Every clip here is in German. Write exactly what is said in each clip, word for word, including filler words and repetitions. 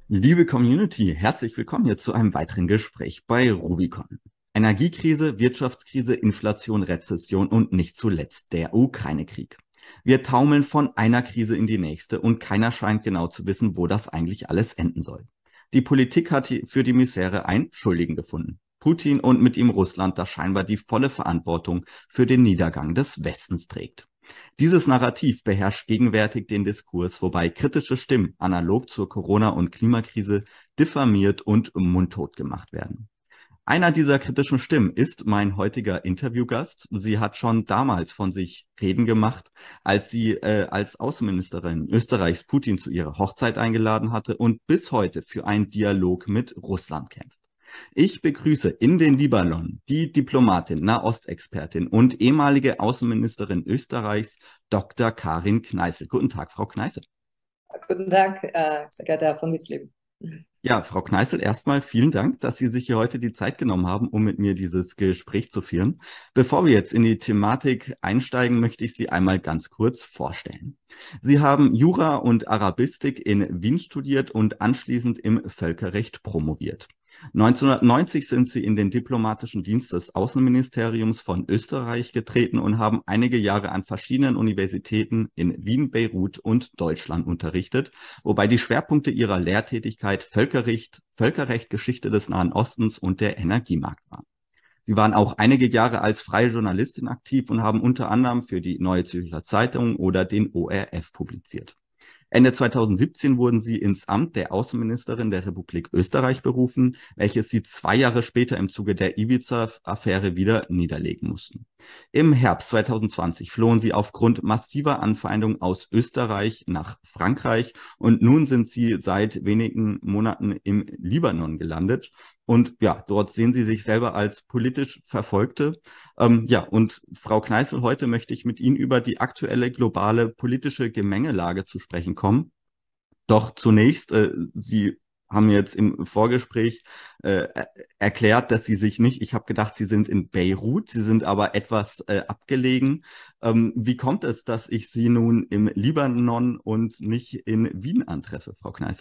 Liebe Community, herzlich willkommen hier zu einem weiteren Gespräch bei Rubicon. Energiekrise, Wirtschaftskrise, Inflation, Rezession und nicht zuletzt der Ukraine-Krieg. Wir taumeln von einer Krise in die nächste und keiner scheint genau zu wissen, wo das eigentlich alles enden soll. Die Politik hat für die Misere einen Schuldigen gefunden. Putin und mit ihm Russland, das scheinbar die volle Verantwortung für den Niedergang des Westens trägt. Dieses Narrativ beherrscht gegenwärtig den Diskurs, wobei kritische Stimmen analog zur Corona- und Klimakrise diffamiert und mundtot gemacht werden. Einer dieser kritischen Stimmen ist mein heutiger Interviewgast. Sie hat schon damals von sich reden gemacht, als sie äh, als Außenministerin Österreichs Putin zu ihrer Hochzeit eingeladen hatte und bis heute für einen Dialog mit Russland kämpft. Ich begrüße in den Libanon die Diplomatin, Nahostexpertin und ehemalige Außenministerin Österreichs, Doktor Karin Kneißl. Guten Tag, Frau Kneißl. Guten Tag, äh, sehr geehrter Herr von Witzleben. Ja, Frau Kneißl, erstmal vielen Dank, dass Sie sich hier heute die Zeit genommen haben, um mit mir dieses Gespräch zu führen. Bevor wir jetzt in die Thematik einsteigen, möchte ich Sie einmal ganz kurz vorstellen. Sie haben Jura und Arabistik in Wien studiert und anschließend im Völkerrecht promoviert. neunzehnhundertneunzig sind Sie in den diplomatischen Dienst des Außenministeriums von Österreich getreten und haben einige Jahre an verschiedenen Universitäten in Wien, Beirut und Deutschland unterrichtet, wobei die Schwerpunkte ihrer Lehrtätigkeit Völkerrecht, Völkerrecht, Geschichte des Nahen Ostens und der Energiemarkt waren. Sie waren auch einige Jahre als freie Journalistin aktiv und haben unter anderem für die Neue Zürcher Zeitung oder den O R F publiziert. Ende zweitausendsiebzehn wurden sie ins Amt der Außenministerin der Republik Österreich berufen, welches sie zwei Jahre später im Zuge der Ibiza-Affäre wieder niederlegen mussten. Im Herbst zweitausendzwanzig flohen sie aufgrund massiver Anfeindungen aus Österreich nach Frankreich und nun sind sie seit wenigen Monaten im Libanon gelandet. Und ja, dort sehen sie sich selber als politisch Verfolgte. Ähm, ja, und Frau Kneißl, heute möchte ich mit Ihnen über die aktuelle globale politische Gemengelage zu sprechen kommen. Doch zunächst, äh, Sie haben jetzt im Vorgespräch äh, erklärt, dass Sie sich nicht, ich habe gedacht, Sie sind in Beirut, Sie sind aber etwas äh, abgelegen. Ähm, wie kommt es, dass ich Sie nun im Libanon und nicht in Wien antreffe, Frau Kneißl?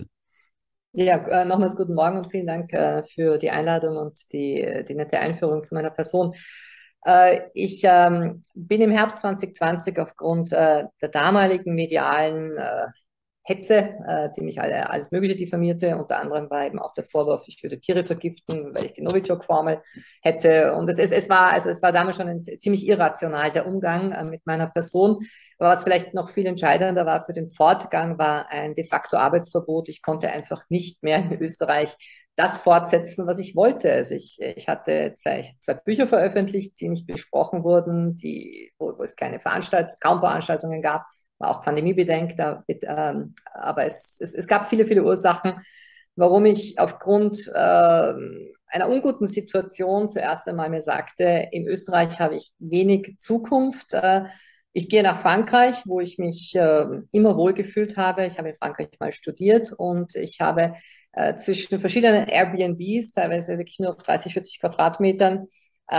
Ja, äh, nochmals guten Morgen und vielen Dank äh, für die Einladung und die, die nette Einführung zu meiner Person. Äh, ich ähm, bin im Herbst zwanzig zwanzig aufgrund äh, der damaligen medialen äh, Hetze, äh, die mich alle, alles Mögliche diffamierte. Unter anderem war eben auch der Vorwurf, ich würde Tiere vergiften, weil ich die Novichok-Formel hätte. Und es, es, es, war, also es war damals schon ein, ziemlich irrational, der Umgang äh, mit meiner Person. Aber was vielleicht noch viel entscheidender war für den Fortgang, war ein de facto Arbeitsverbot. Ich konnte einfach nicht mehr in Österreich das fortsetzen, was ich wollte. Also ich, ich hatte zwei, zwei Bücher veröffentlicht, die nicht besprochen wurden, die, wo, wo es keine Veranstaltungen, kaum Veranstaltungen gab, war auch pandemiebedingt, ähm, aber es, es, es gab viele, viele Ursachen, warum ich aufgrund äh, einer unguten Situation zuerst einmal mir sagte, in Österreich habe ich wenig Zukunft. Äh, ich gehe nach Frankreich, wo ich mich äh, immer wohlgefühlt habe. Ich habe in Frankreich mal studiert und ich habe äh, zwischen verschiedenen Airbnbs, teilweise wirklich nur auf dreißig, vierzig Quadratmetern,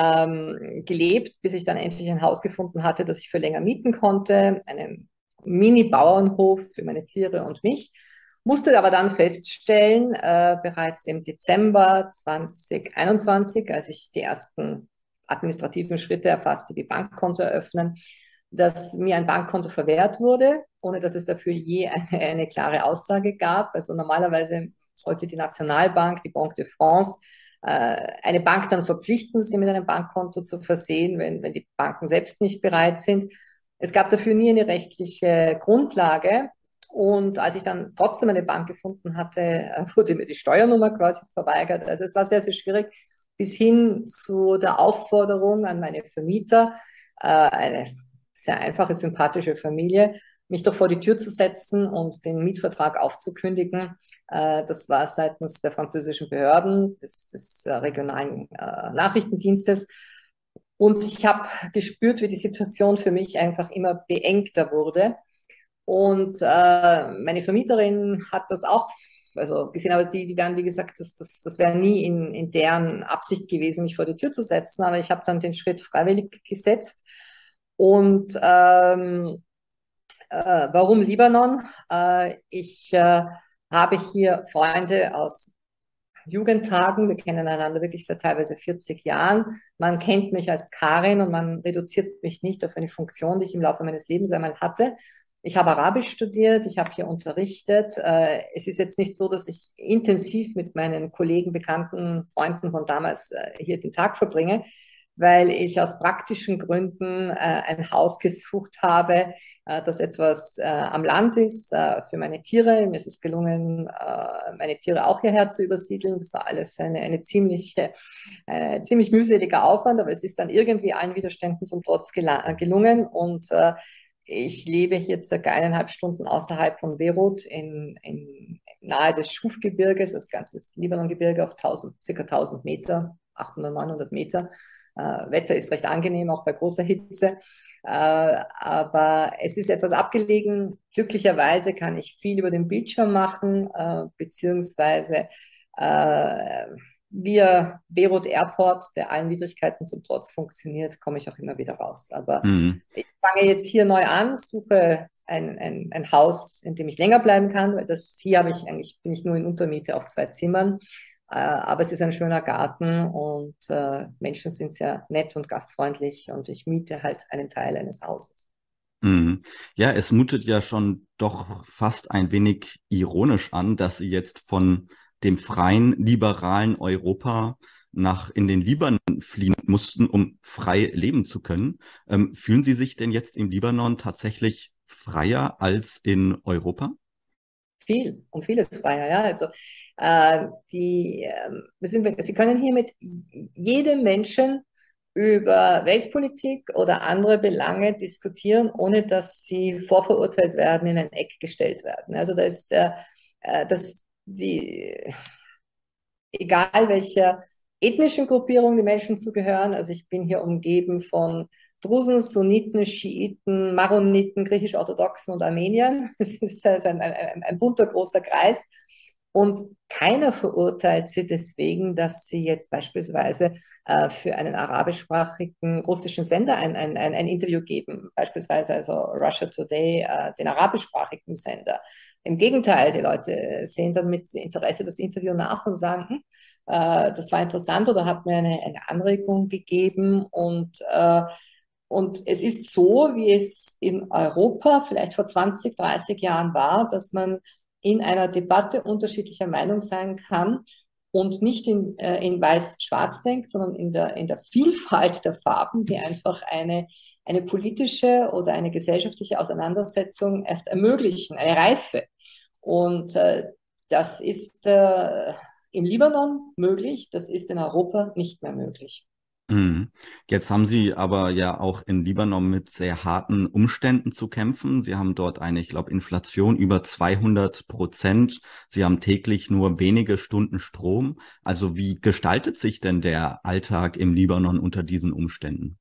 ähm, gelebt, bis ich dann endlich ein Haus gefunden hatte, das ich für länger mieten konnte, einen Mini-Bauernhof für meine Tiere und mich. Musste aber dann feststellen, äh, bereits im Dezember zwanzig einundzwanzig, als ich die ersten administrativen Schritte erfasste, wie Bankkonto eröffnen, dass mir ein Bankkonto verwehrt wurde, ohne dass es dafür je eine, eine klare Aussage gab. Also normalerweise sollte die Nationalbank, die Banque de France, äh, eine Bank dann verpflichten, sie mit einem Bankkonto zu versehen, wenn, wenn die Banken selbst nicht bereit sind. Es gab dafür nie eine rechtliche Grundlage. Und als ich dann trotzdem eine Bank gefunden hatte, äh, wurde mir die Steuernummer quasi verweigert. Also es war sehr, sehr schwierig, bis hin zu der Aufforderung an meine Vermieter, äh, eine sehr einfache, sympathische Familie, mich doch vor die Tür zu setzen und den Mietvertrag aufzukündigen. Äh, das war seitens der französischen Behörden, des, des äh, regionalen äh, Nachrichtendienstes. Und ich habe gespürt, wie die Situation für mich einfach immer beengter wurde. Und äh, meine Vermieterin hat das auch also gesehen, aber die, die wären, wie gesagt, das, das, das wäre nie in, in deren Absicht gewesen, mich vor die Tür zu setzen. Aber ich habe dann den Schritt freiwillig gesetzt. Und ähm, äh, warum Libanon? Äh, ich äh, habe hier Freunde aus Jugendtagen. Wir kennen einander wirklich seit teilweise vierzig Jahren. Man kennt mich als Karin und man reduziert mich nicht auf eine Funktion, die ich im Laufe meines Lebens einmal hatte. Ich habe Arabisch studiert, ich habe hier unterrichtet. Es ist jetzt nicht so, dass ich intensiv mit meinen Kollegen, Bekannten, Freunden von damals hier den Tag verbringe, weil ich aus praktischen Gründen ein Haus gesucht habe, das etwas am Land ist für meine Tiere. Mir ist es gelungen, meine Tiere auch hierher zu übersiedeln. Das war alles eine, eine ziemlich, äh, ziemlich mühseliger Aufwand, aber es ist dann irgendwie allen Widerständen zum Trotz gelungen und ich lebe hier circa eineinhalb Stunden außerhalb von Beirut in, in nahe des Schuf-Gebirges, das ganze Libanon-Gebirge auf tausend, circa tausend Meter, achthundert, neunhundert Meter. Äh, Wetter ist recht angenehm, auch bei großer Hitze. Äh, aber es ist etwas abgelegen. Glücklicherweise kann ich viel über den Bildschirm machen, äh, beziehungsweise äh, via Beirut Airport, der allen Widrigkeiten zum Trotz funktioniert, komme ich auch immer wieder raus. Aber Mhm. ich fange jetzt hier neu an, suche ein, ein, ein Haus, in dem ich länger bleiben kann, weil das hier habe ich eigentlich, bin ich nur in Untermiete auf zwei Zimmern. Äh, aber es ist ein schöner Garten und äh, Menschen sind sehr nett und gastfreundlich und ich miete halt einen Teil eines Hauses. Mhm. Ja, es mutet ja schon doch fast ein wenig ironisch an, dass Sie jetzt von dem freien, liberalen Europa nach in den Libanon fliehen mussten, um frei leben zu können. Ähm, fühlen Sie sich denn jetzt im Libanon tatsächlich freier als in Europa? Viel, um vieles freier, ja. Also äh, die, äh, wir sind, Sie können hier mit jedem Menschen über Weltpolitik oder andere Belange diskutieren, ohne dass sie vorverurteilt werden, in ein Eck gestellt werden. Also da ist der, äh, das, die, egal welcher ethnischen Gruppierung die Menschen zugehören, also ich bin hier umgeben von Drusen, Sunniten, Schiiten, Maroniten, griechisch-orthodoxen und Armeniern. Es ist also ein, ein, ein bunter großer Kreis. Und keiner verurteilt sie deswegen, dass sie jetzt beispielsweise äh, für einen arabischsprachigen russischen Sender ein, ein, ein, ein Interview geben, beispielsweise also Russia Today, äh, den arabischsprachigen Sender. Im Gegenteil, die Leute sehen dann mit Interesse das Interview nach und sagen, hm, äh, das war interessant oder hat mir eine, eine Anregung gegeben und äh, und es ist so, wie es in Europa vielleicht vor zwanzig, dreißig Jahren war, dass man in einer Debatte unterschiedlicher Meinung sein kann und nicht in, äh, in weiß-schwarz denkt, sondern in der, in der Vielfalt der Farben, die einfach eine, eine politische oder eine gesellschaftliche Auseinandersetzung erst ermöglichen, eine Reife. Und äh, das ist äh, im Libanon möglich, das ist in Europa nicht mehr möglich. Mhm. Jetzt haben Sie aber ja auch in Libanon mit sehr harten Umständen zu kämpfen. Sie haben dort eine, ich glaube, Inflation über zweihundert Prozent. Sie haben täglich nur wenige Stunden Strom. Also wie gestaltet sich denn der Alltag im Libanon unter diesen Umständen?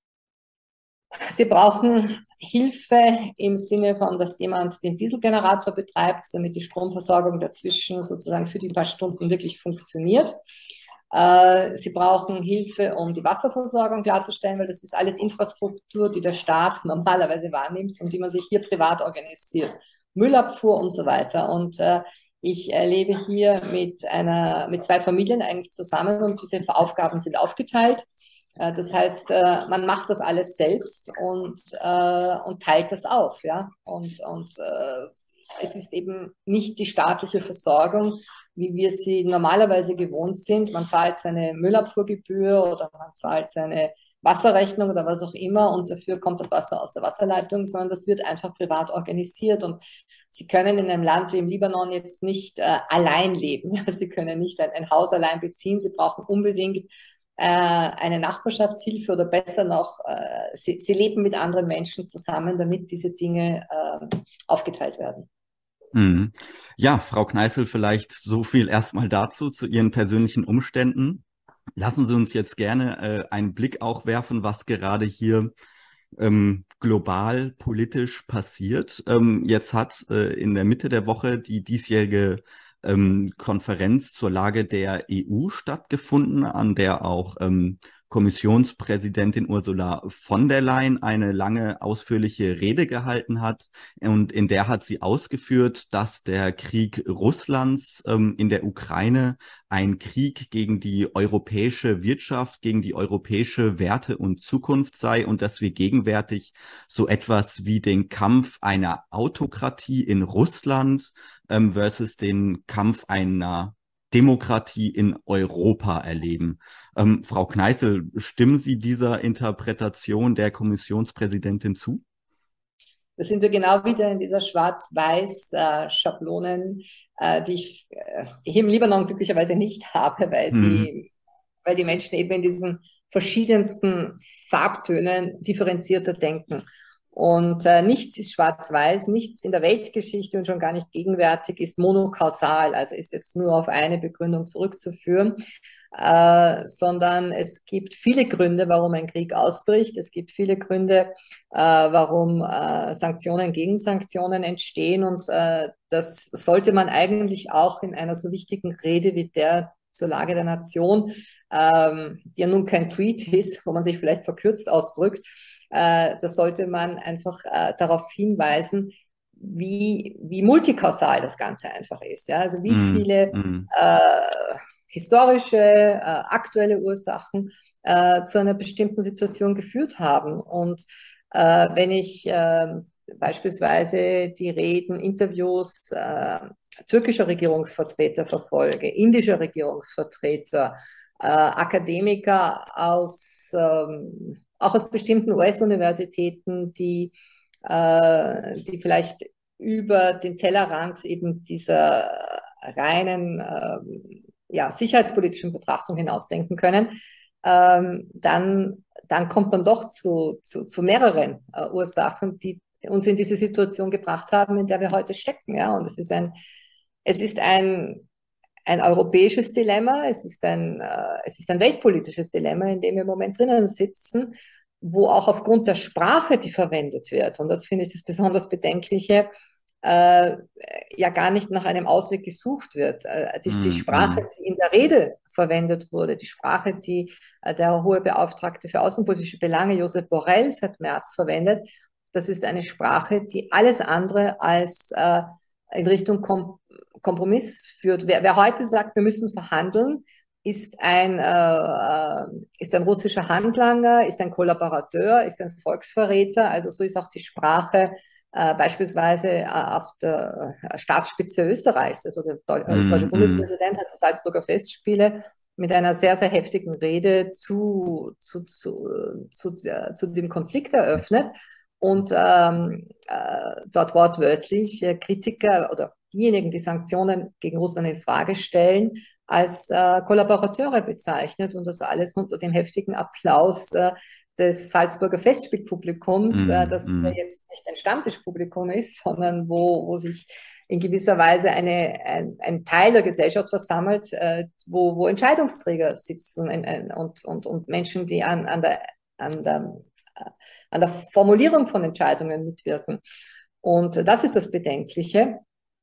Sie brauchen Hilfe im Sinne von, dass jemand den Dieselgenerator betreibt, damit die Stromversorgung dazwischen sozusagen für die paar Stunden wirklich funktioniert. Äh, Sie brauchen Hilfe, um die Wasserversorgung klarzustellen, weil das ist alles Infrastruktur, die der Staat normalerweise wahrnimmt und die man sich hier privat organisiert. Müllabfuhr und so weiter. Und äh, ich äh, lebe hier mit einer, mit zwei Familien eigentlich zusammen und diese Aufgaben sind aufgeteilt. Äh, das heißt, äh, man macht das alles selbst und, äh, und teilt das auf, ja. Und, und äh, es ist eben nicht die staatliche Versorgung, wie wir sie normalerweise gewohnt sind. Man zahlt seine Müllabfuhrgebühr oder man zahlt seine Wasserrechnung oder was auch immer und dafür kommt das Wasser aus der Wasserleitung, sondern das wird einfach privat organisiert und Sie können in einem Land wie im Libanon jetzt nicht äh, allein leben. Sie können nicht ein, ein Haus allein beziehen. Sie brauchen unbedingt äh, eine Nachbarschaftshilfe oder besser noch, äh, sie, sie leben mit anderen Menschen zusammen, damit diese Dinge äh, aufgeteilt werden. Mhm. Ja, Frau Kneißl, vielleicht so viel erstmal dazu, zu Ihren persönlichen Umständen. Lassen Sie uns jetzt gerne äh, einen Blick auch werfen, was gerade hier ähm, global politisch passiert. Ähm, jetzt hat äh, in der Mitte der Woche die diesjährige ähm, Konferenz zur Lage der E U stattgefunden, an der auch ähm, Kommissionspräsidentin Ursula von der Leyen eine lange, ausführliche Rede gehalten hat. Und in der hat sie ausgeführt, dass der Krieg Russlands ähm, in der Ukraine ein Krieg gegen die europäische Wirtschaft, gegen die europäische Werte und Zukunft sei und dass wir gegenwärtig so etwas wie den Kampf einer Autokratie in Russland ähm, versus den Kampf einer Demokratie in Europa erleben. Ähm, Frau Kneißl, stimmen Sie dieser Interpretation der Kommissionspräsidentin zu? Da sind wir genau wieder in dieser Schwarz-Weiß-Schablonen, äh, die ich äh, hier im Libanon glücklicherweise nicht habe, weil Mhm. die, weil die Menschen eben in diesen verschiedensten Farbtönen differenzierter denken. Und äh, nichts ist schwarz-weiß, nichts in der Weltgeschichte und schon gar nicht gegenwärtig ist monokausal, also ist jetzt nur auf eine Begründung zurückzuführen, äh, sondern es gibt viele Gründe, warum ein Krieg ausbricht. Es gibt viele Gründe, äh, warum äh, Sanktionen gegen Sanktionen entstehen. Und äh, das sollte man eigentlich auch in einer so wichtigen Rede wie der zur Lage der Nation, ähm, die ja nun kein Tweet ist, wo man sich vielleicht verkürzt ausdrückt, äh, das sollte man einfach äh, darauf hinweisen, wie, wie multikausal das Ganze einfach ist. Ja? Also wie Mhm. viele Mhm. äh, historische, äh, aktuelle Ursachen äh, zu einer bestimmten Situation geführt haben. Und äh, wenn ich äh, beispielsweise die Reden, Interviews äh, türkischer Regierungsvertreter verfolge, indischer Regierungsvertreter, äh, Akademiker aus, ähm, auch aus bestimmten U S-Universitäten, die, äh, die vielleicht über den Tellerrand eben dieser reinen äh, ja, sicherheitspolitischen Betrachtung hinausdenken können, ähm, dann, dann kommt man doch zu, zu, zu mehreren äh, Ursachen, die uns in diese Situation gebracht haben, in der wir heute stecken. Ja? Und es ist ein, es ist ein, ein europäisches Dilemma, es ist ein, äh, es ist ein weltpolitisches Dilemma, in dem wir im Moment drinnen sitzen, wo auch aufgrund der Sprache, die verwendet wird, und das finde ich das besonders Bedenkliche, äh, ja gar nicht nach einem Ausweg gesucht wird. Äh, die, die Sprache, Mhm. die in der Rede verwendet wurde, die Sprache, die äh, der hohe Beauftragte für außenpolitische Belange, Josep Borrell, seit März verwendet, das ist eine Sprache, die alles andere als äh, in Richtung Kom Kompromiss führt. Wer, wer heute sagt, wir müssen verhandeln, ist ein, äh, ist ein russischer Handlanger, ist ein Kollaborateur, ist ein Volksverräter. Also so ist auch die Sprache äh, beispielsweise äh, auf der Staatsspitze Österreichs. Also der Deu österreichische Mhm. Bundespräsident hat die Salzburger Festspiele mit einer sehr, sehr heftigen Rede zu, zu, zu, zu, äh, zu dem Konflikt eröffnet und ähm, äh, dort wortwörtlich äh, Kritiker oder diejenigen, die Sanktionen gegen Russland in Frage stellen, als äh, Kollaborateure bezeichnet und das alles unter dem heftigen Applaus äh, des Salzburger Festspielpublikums, äh, Mhm. das ja Mhm. jetzt nicht ein Stammtischpublikum ist, sondern wo, wo sich in gewisser Weise eine, ein, ein Teil der Gesellschaft versammelt, äh, wo, wo Entscheidungsträger sitzen in, in, und, und, und Menschen, die an, an, der, an, der, äh, an der Formulierung von Entscheidungen mitwirken. Und das ist das Bedenkliche,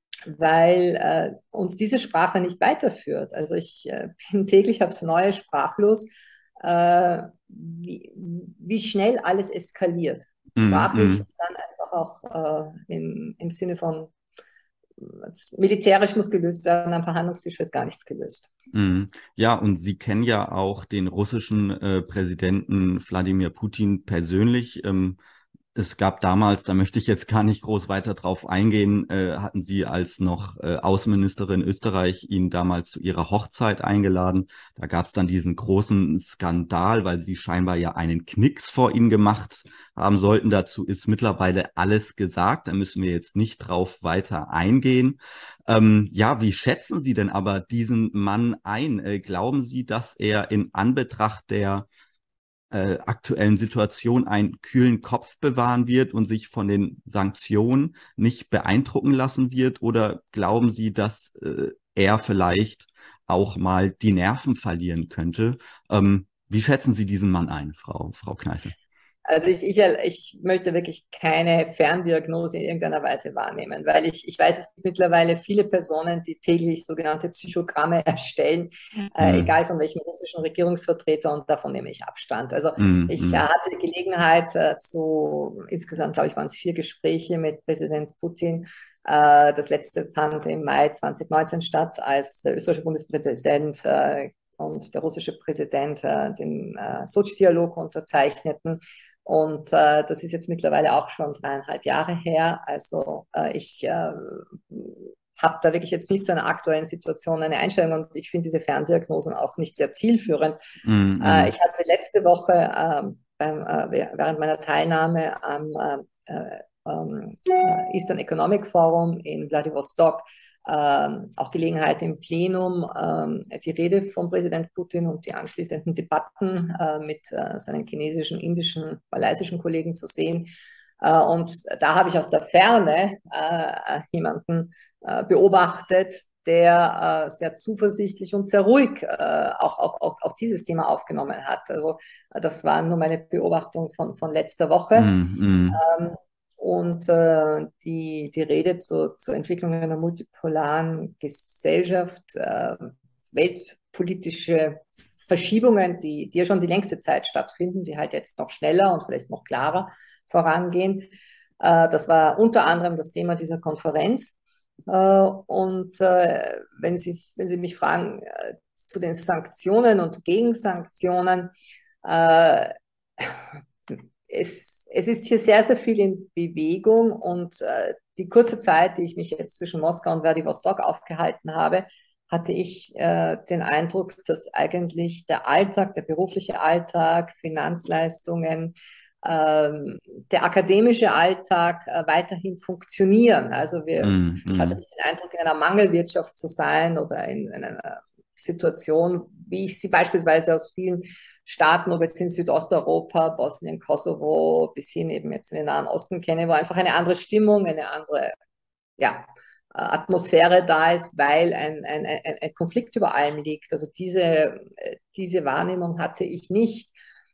weil äh, uns diese Sprache nicht weiterführt. Also ich äh, bin täglich aufs Neue sprachlos, äh, wie, wie schnell alles eskaliert. Mhm. Sprachlich Mhm. und dann einfach auch äh, im, im Sinne von äh, militärisch muss gelöst werden, am Verhandlungstisch wird gar nichts gelöst. Mhm. Ja, und Sie kennen ja auch den russischen äh, Präsidenten Wladimir Putin persönlich. Ähm, Es gab damals, da möchte ich jetzt gar nicht groß weiter drauf eingehen, äh, hatten Sie als noch äh, Außenministerin Österreich ihn damals zu Ihrer Hochzeit eingeladen. Da gab es dann diesen großen Skandal, weil Sie scheinbar ja einen Knicks vor ihn gemacht haben sollten. Dazu ist mittlerweile alles gesagt. Da müssen wir jetzt nicht drauf weiter eingehen. Ähm, ja, wie schätzen Sie denn aber diesen Mann ein? Äh, glauben Sie, dass er in Anbetracht der äh, aktuellen Situation einen kühlen Kopf bewahren wird und sich von den Sanktionen nicht beeindrucken lassen wird? Oder glauben Sie, dass äh, er vielleicht auch mal die Nerven verlieren könnte? Ähm, wie schätzen Sie diesen Mann ein, Frau, Frau Kneißl? Also ich, ich, ich möchte wirklich keine Ferndiagnose in irgendeiner Weise wahrnehmen, weil ich, ich weiß, es gibt mittlerweile viele Personen, die täglich sogenannte Psychogramme erstellen, äh, Mm, egal von welchem russischen Regierungsvertreter, und davon nehme ich Abstand. Also mm, ich äh, mm, hatte die Gelegenheit äh, zu, insgesamt glaube ich, waren es vier Gespräche mit Präsident Putin. Äh, das letzte fand im Mai zwanzig neunzehn statt, als der österreichische Bundespräsident äh, und der russische Präsident äh, den äh, Sochi-Dialog unterzeichneten. Und äh, das ist jetzt mittlerweile auch schon dreieinhalb Jahre her. Also äh, ich äh, habe da wirklich jetzt nicht zu einer aktuellen Situation eine Einstellung, und ich finde diese Ferndiagnosen auch nicht sehr zielführend. mm, Äh, mm, ich hatte letzte Woche äh, beim, äh, während meiner Teilnahme am äh, äh, ähm, äh, Eastern Economic Forum in Vladivostok ähm, auch Gelegenheit im Plenum, ähm, die Rede von Präsident Putin und die anschließenden Debatten äh, mit äh, seinen chinesischen, indischen, malaysischen Kollegen zu sehen. Äh, und da habe ich aus der Ferne äh, jemanden äh, beobachtet, der äh, sehr zuversichtlich und sehr ruhig äh, auch, auch, auch, auch dieses Thema aufgenommen hat. Also äh, das war nur meine Beobachtung von, von letzter Woche. mm, mm, Ähm, und äh, die, die Rede zu, zur Entwicklung einer multipolaren Gesellschaft, äh, weltpolitische Verschiebungen, die, die ja schon die längste Zeit stattfinden, die halt jetzt noch schneller und vielleicht noch klarer vorangehen. Äh, das war unter anderem das Thema dieser Konferenz. Äh, und äh, wenn Sie, wenn Sie mich fragen äh, zu den Sanktionen und Gegensanktionen, äh, es, es ist hier sehr, sehr viel in Bewegung, und äh, die kurze Zeit, die ich mich jetzt zwischen Moskau und Vladivostok aufgehalten habe, hatte ich äh, den Eindruck, dass eigentlich der Alltag, der berufliche Alltag, Finanzleistungen, ähm, der akademische Alltag äh, weiterhin funktionieren. Also wir, mm, ich hatte mm. nicht den Eindruck, in einer Mangelwirtschaft zu sein oder in, in einer Situation, wie ich sie beispielsweise aus vielen Staaten, ob jetzt in Südosteuropa, Bosnien, Kosovo, bis hin eben jetzt in den Nahen Osten kenne, wo einfach eine andere Stimmung, eine andere, ja, Atmosphäre da ist, weil ein, ein, ein, ein Konflikt über allem liegt. Also diese, diese Wahrnehmung hatte ich nicht.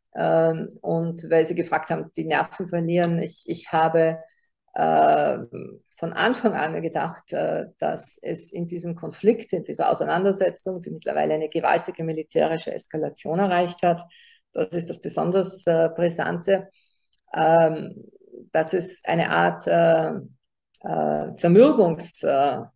Und weil Sie gefragt haben, die Nerven verlieren, ich, ich habe äh, von Anfang an gedacht, äh, dass es in diesem Konflikt, in dieser Auseinandersetzung, die mittlerweile eine gewaltige militärische Eskalation erreicht hat, das ist das besonders äh, Brisante, ähm, dass es eine Art äh, äh, Zermürbungskrieg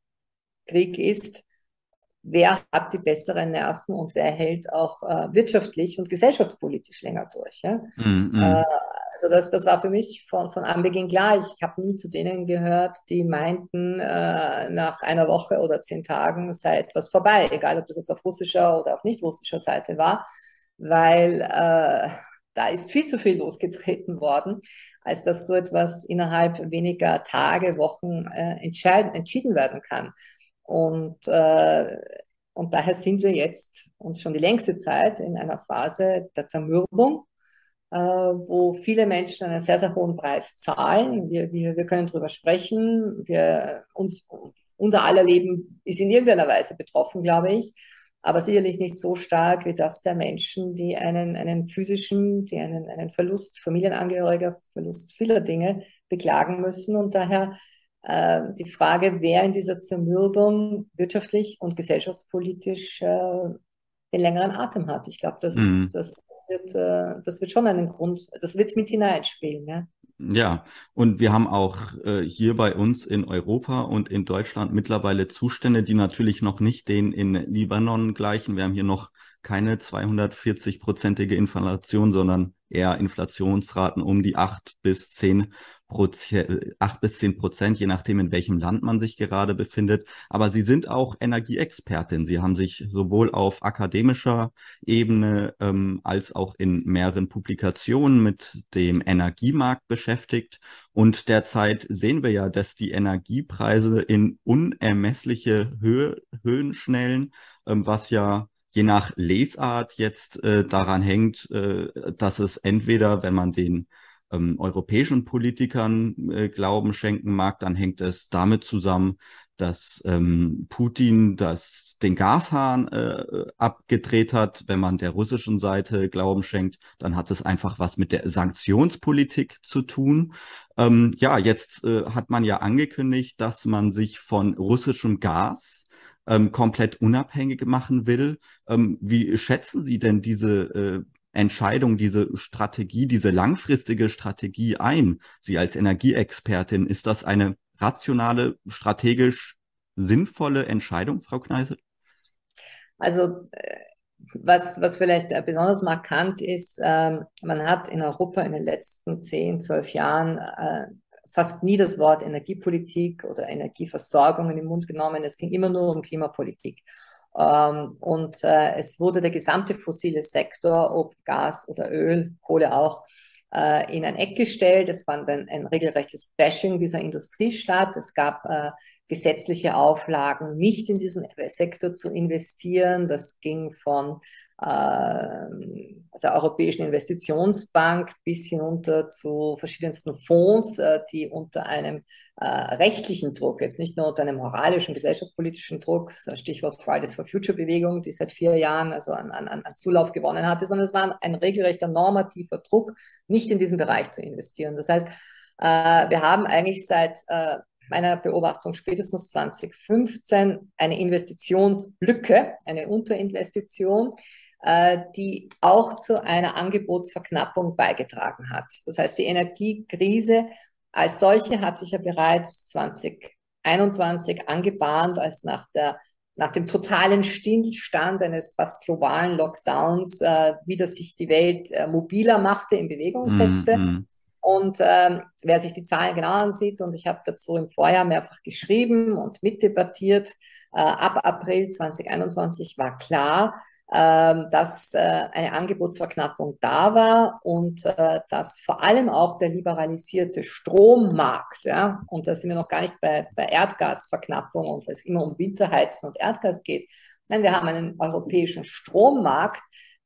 ist. Wer hat die besseren Nerven und wer hält auch äh, wirtschaftlich und gesellschaftspolitisch länger durch. Ja? Mm, Äh, mm. also das, das war für mich von, von Anbeginn klar. Ich habe nie zu denen gehört, die meinten, äh, nach einer Woche oder zehn Tagen sei etwas vorbei, egal ob das jetzt auf russischer oder auf nicht russischer Seite war, weil äh, da ist viel zu viel losgetreten worden, als dass so etwas innerhalb weniger Tage, Wochen äh, entscheiden, entschieden werden kann. Und, äh, und daher sind wir jetzt uns schon die längste Zeit in einer Phase der Zermürbung, äh, wo viele Menschen einen sehr, sehr hohen Preis zahlen. Wir, wir, wir können darüber sprechen. Wir, uns, unser aller Leben ist in irgendeiner Weise betroffen, glaube ich, aber sicherlich nicht so stark wie das der Menschen, die einen, einen physischen, die einen, einen Verlust, Familienangehöriger, Verlust vieler Dinge beklagen müssen. Und daher äh, die Frage, wer in dieser Zermürbung wirtschaftlich und gesellschaftspolitisch äh, den längeren Atem hat. Ich glaube, das, Mm. das, wird, äh, das wird schon einen Grund, das wird mit hineinspielen. Ja. Ja, und wir haben auch äh, hier bei uns in Europa und in Deutschland mittlerweile Zustände, die natürlich noch nicht den in Libanon gleichen. Wir haben hier noch keine zweihundertvierzig-prozentige Inflation, sondern eher Inflationsraten um die acht bis zehn Prozent, acht bis zehn Prozent, je nachdem, in welchem Land man sich gerade befindet. Aber Sie sind auch Energieexpertin. Sie haben sich sowohl auf akademischer Ebene ähm, als auch in mehreren Publikationen mit dem Energiemarkt beschäftigt. Und derzeit sehen wir ja, dass die Energiepreise in unermessliche Höhe, Höhen schnellen, ähm, was ja je nach Lesart jetzt äh, daran hängt, äh, dass es entweder, wenn man den ähm, europäischen Politikern äh, Glauben schenken mag, dann hängt es damit zusammen, dass ähm, Putin das, den Gashahn äh, abgedreht hat. Wenn man der russischen Seite Glauben schenkt, dann hat es einfach was mit der Sanktionspolitik zu tun. Ähm, ja, jetzt äh, hat man ja angekündigt, dass man sich von russischem Gas ähm, komplett unabhängig machen will. Ähm, wie schätzen Sie denn diese äh, Entscheidung, diese Strategie, diese langfristige Strategie ein? Sie als Energieexpertin, ist das eine rationale, strategisch sinnvolle Entscheidung, Frau Kneißl? Also äh, was, was vielleicht äh, besonders markant ist, ähm, man hat in Europa in den letzten zehn, zwölf Jahren äh, fast nie das Wort Energiepolitik oder Energieversorgung in den Mund genommen. Es ging immer nur um Klimapolitik. Ähm, und äh, es wurde der gesamte fossile Sektor, ob Gas oder Öl, Kohle auch, äh, in ein Eck gestellt. Es fand ein, ein regelrechtes Bashing dieser Industrie statt. Es gab äh, gesetzliche Auflagen, nicht in diesen Sektor zu investieren. Das ging von äh, der Europäischen Investitionsbank bis hinunter zu verschiedensten Fonds, äh, die unter einem äh, rechtlichen Druck, jetzt nicht nur unter einem moralischen, gesellschaftspolitischen Druck, Stichwort Fridays for Future Bewegung, die seit vier Jahren also an, an, an Zulauf gewonnen hatte, sondern es war ein regelrechter normativer Druck, nicht in diesen Bereich zu investieren. Das heißt, äh, wir haben eigentlich seit äh, meiner Beobachtung spätestens zwanzig fünfzehn eine Investitionslücke, eine Unterinvestition, äh, die auch zu einer Angebotsverknappung beigetragen hat. Das heißt, die Energiekrise als solche hat sich ja bereits zwanzig einundzwanzig angebahnt, als nach der nach dem totalen Stillstand eines fast globalen Lockdowns äh, wieder sich die Welt äh, mobiler machte, in Bewegung Mm, setzte. mm, Und ähm, wer sich die Zahlen genau ansieht, und ich habe dazu im Vorjahr mehrfach geschrieben und mitdebattiert, äh, ab April zwanzig einundzwanzig war klar, ähm, dass äh, eine Angebotsverknappung da war und äh, dass vor allem auch der liberalisierte Strommarkt, ja, und da sind wir noch gar nicht bei, bei Erdgasverknappung und weil es immer um Winterheizen und Erdgas geht. Nein, wir haben einen europäischen Strommarkt,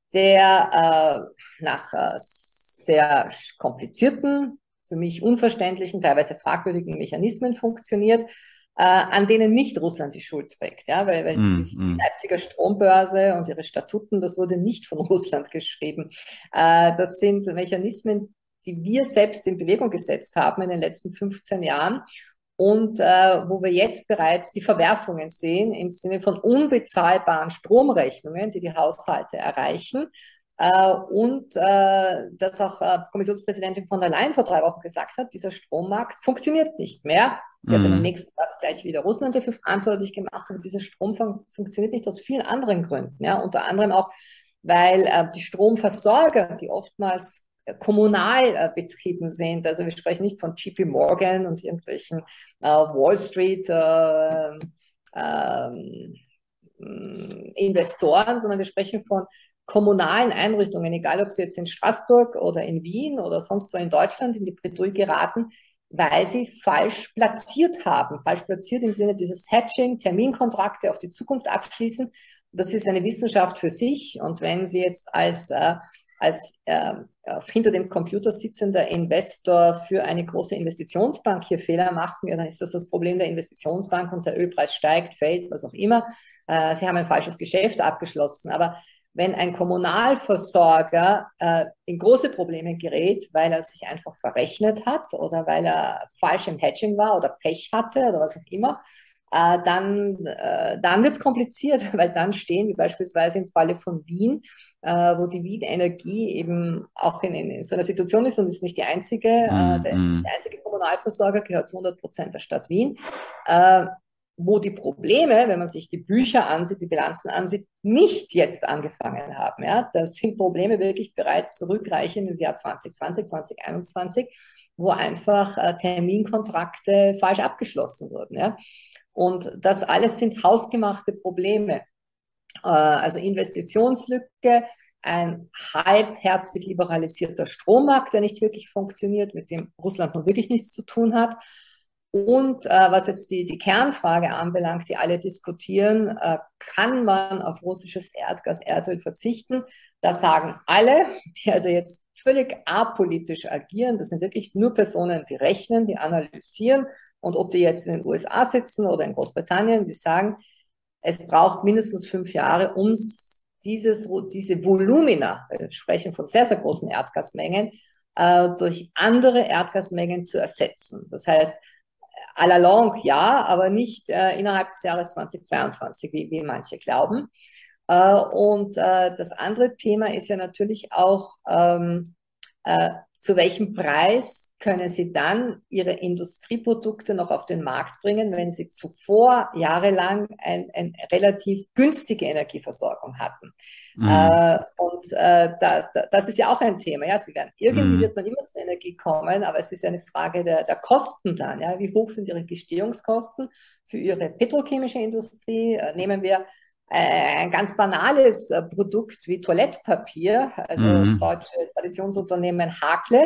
der äh, nach äh, sehr komplizierten, für mich unverständlichen, teilweise fragwürdigen Mechanismen funktioniert, äh, an denen nicht Russland die Schuld trägt. Ja? Weil, weil mm, dies, die mm. Leipziger Strombörse und ihre Statuten, das wurde nicht von Russland geschrieben. Äh, das sind Mechanismen, die wir selbst in Bewegung gesetzt haben in den letzten fünfzehn Jahren und äh, wo wir jetzt bereits die Verwerfungen sehen im Sinne von unbezahlbaren Stromrechnungen, die die Haushalte erreichen. Äh, und äh, dass auch äh, Kommissionspräsidentin von der Leyen vor drei Wochen gesagt hat, dieser Strommarkt funktioniert nicht mehr. Sie hat in den Mm. nächsten Satz gleich wieder Russland dafür verantwortlich gemacht, aber dieser Strom fun funktioniert nicht aus vielen anderen Gründen. Ja? Unter anderem auch, weil äh, die Stromversorger, die oftmals kommunal äh, betrieben sind, also wir sprechen nicht von J P Morgan und irgendwelchen äh, Wall Street äh, äh, Investoren, sondern wir sprechen von kommunalen Einrichtungen, egal ob sie jetzt in Straßburg oder in Wien oder sonst wo in Deutschland in die Bredouille geraten, weil sie falsch platziert haben. Falsch platziert im Sinne dieses Hatching, Terminkontrakte auf die Zukunft abschließen. Das ist eine Wissenschaft für sich. Und wenn Sie jetzt als, äh, als äh, hinter dem Computer sitzender Investor für eine große Investitionsbank hier Fehler machen, ja, dann ist das das Problem der Investitionsbank und der Ölpreis steigt, fällt, was auch immer. Äh, Sie haben ein falsches Geschäft abgeschlossen. Aber wenn ein Kommunalversorger äh, in große Probleme gerät, weil er sich einfach verrechnet hat oder weil er falsch im Hedging war oder Pech hatte oder was auch immer, äh, dann, äh, dann wird es kompliziert, weil dann stehen, wie beispielsweise im Falle von Wien, äh, wo die Wien Energie eben auch in, in so einer Situation ist und ist nicht die einzige, äh, Mm, der, mm, der einzige Kommunalversorger gehört zu hundert Prozent der Stadt Wien, äh, wo die Probleme, wenn man sich die Bücher ansieht, die Bilanzen ansieht, nicht jetzt angefangen haben. Ja? Das sind Probleme wirklich bereits zurückreichend ins Jahr zwanzig zwanzig, zwanzig einundzwanzig, wo einfach äh, Terminkontrakte falsch abgeschlossen wurden. Ja? Und das alles sind hausgemachte Probleme. Äh, also Investitionslücke, ein halbherzig liberalisierter Strommarkt, der nicht wirklich funktioniert, mit dem Russland nun wirklich nichts zu tun hat. Und äh, was jetzt die, die Kernfrage anbelangt, die alle diskutieren, äh, kann man auf russisches Erdgas, Erdöl verzichten? Da sagen alle, die also jetzt völlig apolitisch agieren. Das sind wirklich nur Personen, die rechnen, die analysieren. Und ob die jetzt in den U S A sitzen oder in Großbritannien, die sagen, es braucht mindestens fünf Jahre, um dieses, diese Volumina, wir sprechen von sehr, sehr großen Erdgasmengen, äh, durch andere Erdgasmengen zu ersetzen. Das heißt, à la longue ja, aber nicht äh, innerhalb des Jahres zweitausendzweiundzwanzig, wie, wie manche glauben. Äh, und äh, das andere Thema ist ja natürlich auch, ähm, äh, zu welchem Preis können Sie dann Ihre Industrieprodukte noch auf den Markt bringen, wenn Sie zuvor jahrelang eine ein relativ günstige Energieversorgung hatten? Mhm. Äh, und äh, da, da, das ist ja auch ein Thema. Ja? Sie werden, irgendwie Mhm. wird man immer zur Energie kommen, aber es ist ja eine Frage der, der Kosten dann. Ja? Wie hoch sind Ihre Gestehungskosten für Ihre petrochemische Industrie? Äh, nehmen wir ein ganz banales Produkt wie Toilettpapier, also Mhm. deutsche Traditionsunternehmen Hakle,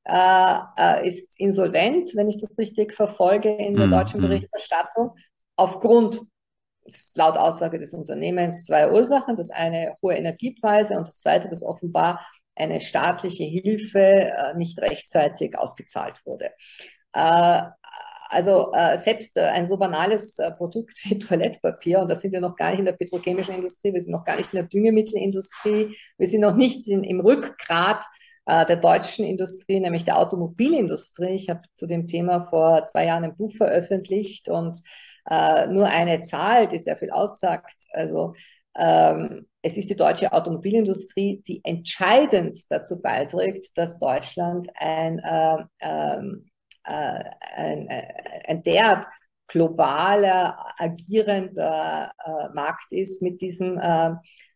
äh, ist insolvent, wenn ich das richtig verfolge in der deutschen Mhm. Berichterstattung, aufgrund, laut Aussage des Unternehmens, zwei Ursachen. Das eine hohe Energiepreise und das zweite, dass offenbar eine staatliche Hilfe äh, nicht rechtzeitig ausgezahlt wurde. Äh, also äh, selbst äh, ein so banales äh, Produkt wie Toilettpapier, und da sind wir noch gar nicht in der petrochemischen Industrie, wir sind noch gar nicht in der Düngemittelindustrie, wir sind noch nicht in, im Rückgrat äh, der deutschen Industrie, nämlich der Automobilindustrie. Ich habe zu dem Thema vor zwei Jahren ein Buch veröffentlicht und äh, nur eine Zahl, die sehr viel aussagt. Also ähm, es ist die deutsche Automobilindustrie, die entscheidend dazu beiträgt, dass Deutschland ein äh, ähm, ein, ein derart globaler, agierender äh, Markt ist mit diesem äh,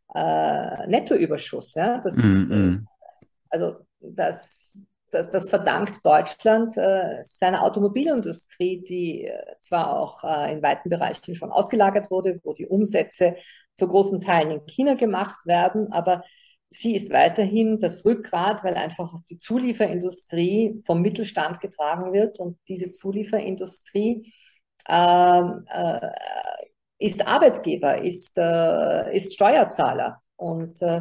äh, Nettoüberschuss. Ja? Das, äh, Mhm. also das, das, das verdankt Deutschland äh, seiner Automobilindustrie, die äh, zwar auch äh, in weiten Bereichen schon ausgelagert wurde, wo die Umsätze zu großen Teilen in China gemacht werden, aber sie ist weiterhin das Rückgrat, weil einfach die Zulieferindustrie vom Mittelstand getragen wird und diese Zulieferindustrie ähm, äh, ist Arbeitgeber, ist, äh, ist Steuerzahler und äh,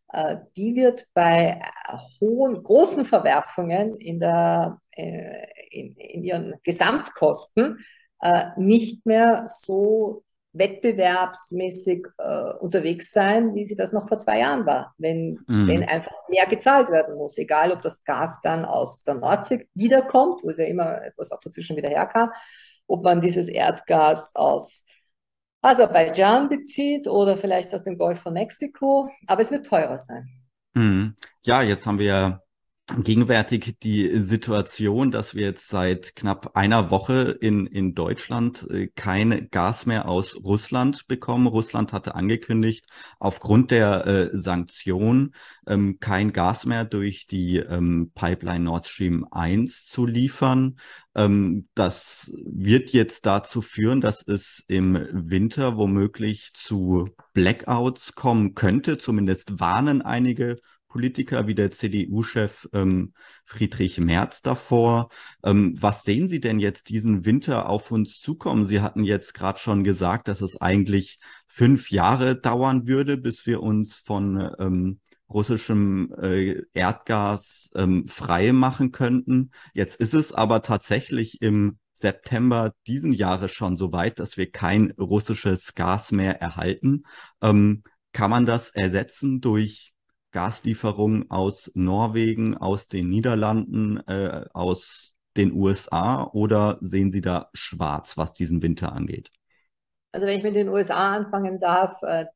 die wird bei hohen, großen Verwerfungen in, der, äh, in, in ihren Gesamtkosten äh, nicht mehr so wettbewerbsmäßig äh, unterwegs sein, wie sie das noch vor zwei Jahren war, wenn, wenn Mhm. einfach mehr gezahlt werden muss, egal ob das Gas dann aus der Nordsee wiederkommt, wo es ja immer etwas auch dazwischen wieder herkam, ob man dieses Erdgas aus Aserbaidschan bezieht oder vielleicht aus dem Golf von Mexiko, aber es wird teurer sein. Mhm. Ja, jetzt haben wir ja gegenwärtig die Situation, dass wir jetzt seit knapp einer Woche in, in Deutschland äh, kein Gas mehr aus Russland bekommen. Russland hatte angekündigt, aufgrund der äh, Sanktionen ähm, kein Gas mehr durch die ähm, Pipeline Nord Stream eins zu liefern. Ähm, das wird jetzt dazu führen, dass es im Winter womöglich zu Blackouts kommen könnte. Zumindest warnen einige Politiker wie der C D U-Chef ähm, Friedrich Merz davor. Ähm, was sehen Sie denn jetzt diesen Winter auf uns zukommen? Sie hatten jetzt gerade schon gesagt, dass es eigentlich fünf Jahre dauern würde, bis wir uns von ähm, russischem äh, Erdgas ähm, frei machen könnten. Jetzt ist es aber tatsächlich im September diesen Jahres schon so weit, dass wir kein russisches Gas mehr erhalten. Ähm, kann man das ersetzen durch Gaslieferungen aus Norwegen, aus den Niederlanden, äh, aus den U S A, oder sehen Sie da schwarz, was diesen Winter angeht? Also wenn ich mit den U S A anfangen darf, äh,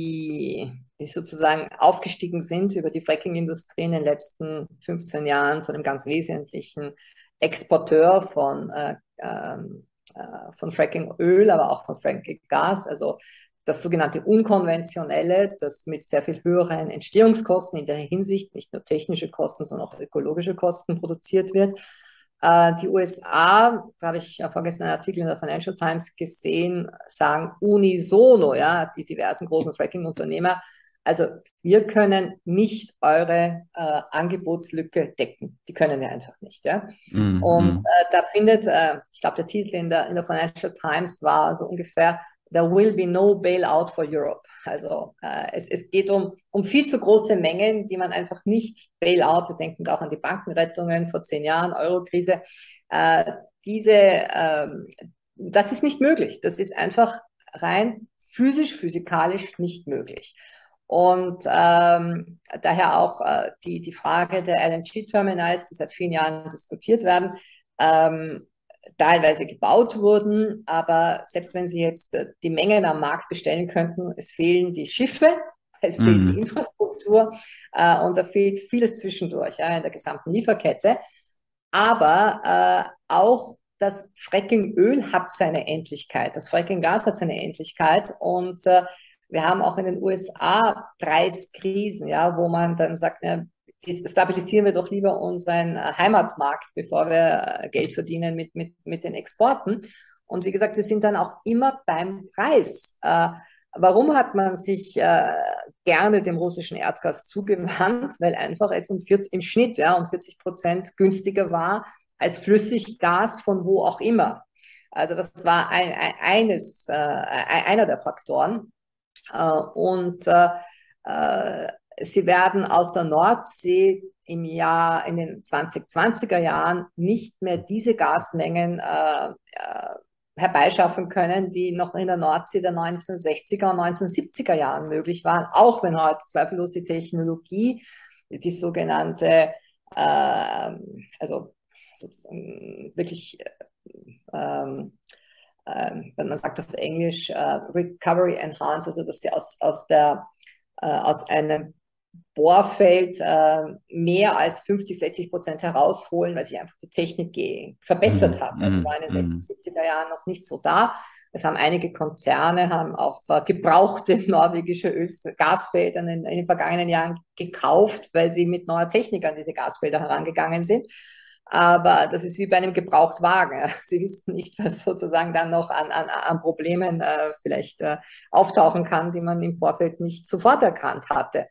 die, die sozusagen aufgestiegen sind über die Fracking-Industrie in den letzten fünfzehn Jahren zu einem ganz wesentlichen Exporteur von, äh, ähm, äh, von Fracking-Öl, aber auch von Fracking-Gas, also das sogenannte Unkonventionelle, das mit sehr viel höheren Entstehungskosten in der Hinsicht, nicht nur technische Kosten, sondern auch ökologische Kosten produziert wird. Äh, die U S A, da habe ich ja vorgestern einen Artikel in der Financial Times gesehen, sagen unisono, ja, die diversen großen Fracking-Unternehmer, also wir können nicht eure äh, Angebotslücke decken. Die können wir einfach nicht. Ja? Und Mhm. äh, da findet, äh, ich glaube, der Titel in der, in der Financial Times war so ungefähr, there will be no bailout for Europe. Also äh, es, es geht um, um viel zu große Mengen, die man einfach nicht bailout, wir denken auch an die Bankenrettungen vor zehn Jahren, Eurokrise, äh, diese, äh, das ist nicht möglich. Das ist einfach rein physisch, physikalisch nicht möglich. Und ähm, daher auch äh, die, die Frage der L N G-Terminals, die seit vielen Jahren diskutiert werden, ähm, teilweise gebaut wurden, aber selbst wenn Sie jetzt äh, die Mengen am Markt bestellen könnten, es fehlen die Schiffe, es Mhm. fehlt die Infrastruktur äh, und da fehlt vieles zwischendurch ja, in der gesamten Lieferkette. Aber äh, auch das Fracking-Öl hat seine Endlichkeit, das Fracking-Gas hat seine Endlichkeit und äh, wir haben auch in den U S A Preiskrisen, ja, wo man dann sagt, ja, stabilisieren wir doch lieber unseren Heimatmarkt, bevor wir Geld verdienen mit, mit, mit den Exporten. Und wie gesagt, wir sind dann auch immer beim Preis. Äh, warum hat man sich äh, gerne dem russischen Erdgas zugewandt? Weil einfach es um vierzig, im Schnitt ja, um vierzig Prozent günstiger war als Flüssiggas von wo auch immer. Also das war ein, ein, eines, äh, einer der Faktoren. Äh, und äh, äh, sie werden aus der Nordsee im Jahr, in den zweitausendzwanziger Jahren nicht mehr diese Gasmengen äh, äh, herbeischaffen können, die noch in der Nordsee der neunzehnhundertsechziger und neunzehnhundertsiebziger Jahren möglich waren, auch wenn heute zweifellos die Technologie, die sogenannte, äh, also sozusagen wirklich ähm, ähm, man sagt auf Englisch äh, Recovery Enhanced, also dass sie aus, aus, der, äh, aus einem Bohrfeld äh, mehr als fünfzig, sechzig Prozent herausholen, weil sich einfach die Technik verbessert hat. Also war in den sechziger, siebziger Jahren noch nicht so da. Es haben einige Konzerne, haben auch äh, gebrauchte norwegische Öl Gasfelder in, in den vergangenen Jahren gekauft, weil sie mit neuer Technik an diese Gasfelder herangegangen sind. Aber das ist wie bei einem Gebrauchtwagen. Sie wissen nicht, was sozusagen dann noch an, an, an Problemen äh, vielleicht äh, auftauchen kann, die man im Vorfeld nicht sofort erkannt hatte.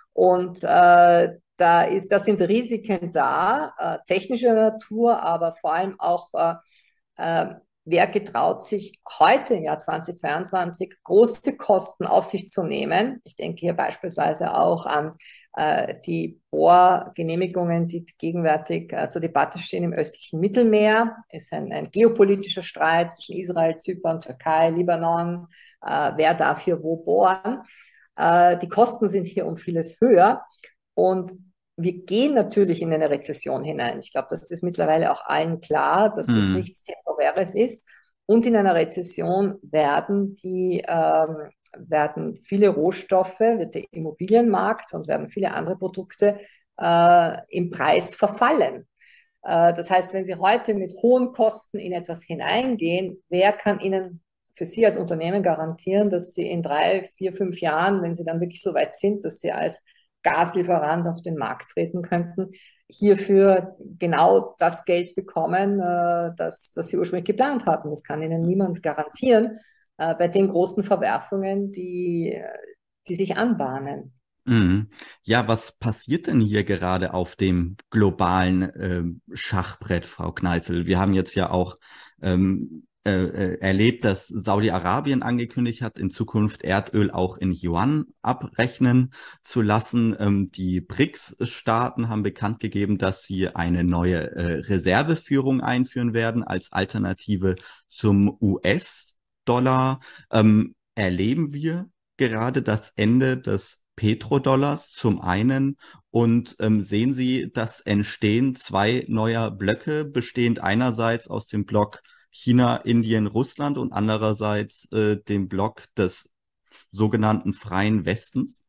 Und äh, da, ist, da sind Risiken da, äh, technischer Natur, aber vor allem auch, äh, äh, wer getraut sich heute im Jahr zweitausendzweiundzwanzig große Kosten auf sich zu nehmen. Ich denke hier beispielsweise auch an äh, die Bohrgenehmigungen, die gegenwärtig äh, zur Debatte stehen im östlichen Mittelmeer. Es ist ein, ein geopolitischer Streit zwischen Israel, Zypern, Türkei, Libanon. Äh, wer darf hier wo bohren? Äh, die Kosten sind hier um vieles höher und wir gehen natürlich in eine Rezession hinein. Ich glaube, das ist mittlerweile auch allen klar, dass das nichts Temporäres ist. Und in einer Rezession werden die ähm, werden viele Rohstoffe, wird der Immobilienmarkt und werden viele andere Produkte äh, im Preis verfallen. Äh, das heißt, wenn Sie heute mit hohen Kosten in etwas hineingehen, wer kann Ihnen für Sie als Unternehmen garantieren, dass Sie in drei, vier, fünf Jahren, wenn Sie dann wirklich so weit sind, dass Sie als Gaslieferant auf den Markt treten könnten, hierfür genau das Geld bekommen, äh, das, das Sie ursprünglich geplant hatten. Das kann Ihnen niemand garantieren äh, bei den großen Verwerfungen, die, die sich anbahnen. Mhm. Ja, was passiert denn hier gerade auf dem globalen äh, Schachbrett, Frau Kneißl? Wir haben jetzt ja auch ähm, äh, erlebt, dass Saudi-Arabien angekündigt hat, in Zukunft Erdöl auch in Yuan abrechnen zu lassen. Ähm, die BRICS-Staaten haben bekannt gegeben, dass sie eine neue äh, Reserveführung einführen werden als Alternative zum U S-Dollar. Ähm, erleben wir gerade das Ende des Petrodollars zum einen und ähm, sehen Sie das Entstehen zwei neuer Blöcke, bestehend einerseits aus dem Block China, Indien, Russland und andererseits äh, dem Block des sogenannten Freien Westens?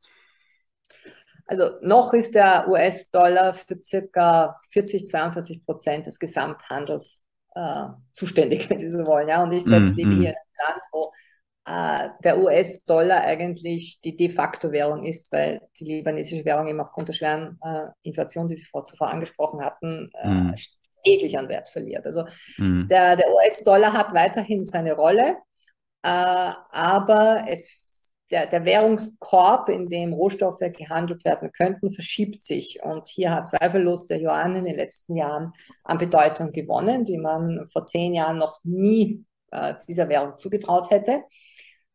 Also noch ist der U S-Dollar für circa vierzig, zweiundvierzig Prozent des Gesamthandels äh, zuständig, wenn Sie so wollen. Ja? Und ich selbst Mm, lebe hier mm, in einem Land, wo äh, der U S-Dollar eigentlich die de facto Währung ist, weil die libanesische Währung eben aufgrund der schweren äh, Inflation, die Sie vor, zuvor angesprochen hatten, äh, mm, stetig an Wert verliert. Also mm, der, der U S-Dollar hat weiterhin seine Rolle, äh, aber es, der, der Währungskorb, in dem Rohstoffe gehandelt werden könnten, verschiebt sich. Und hier hat zweifellos der Yuan in den letzten Jahren an Bedeutung gewonnen, die man vor zehn Jahren noch nie äh, dieser Währung zugetraut hätte.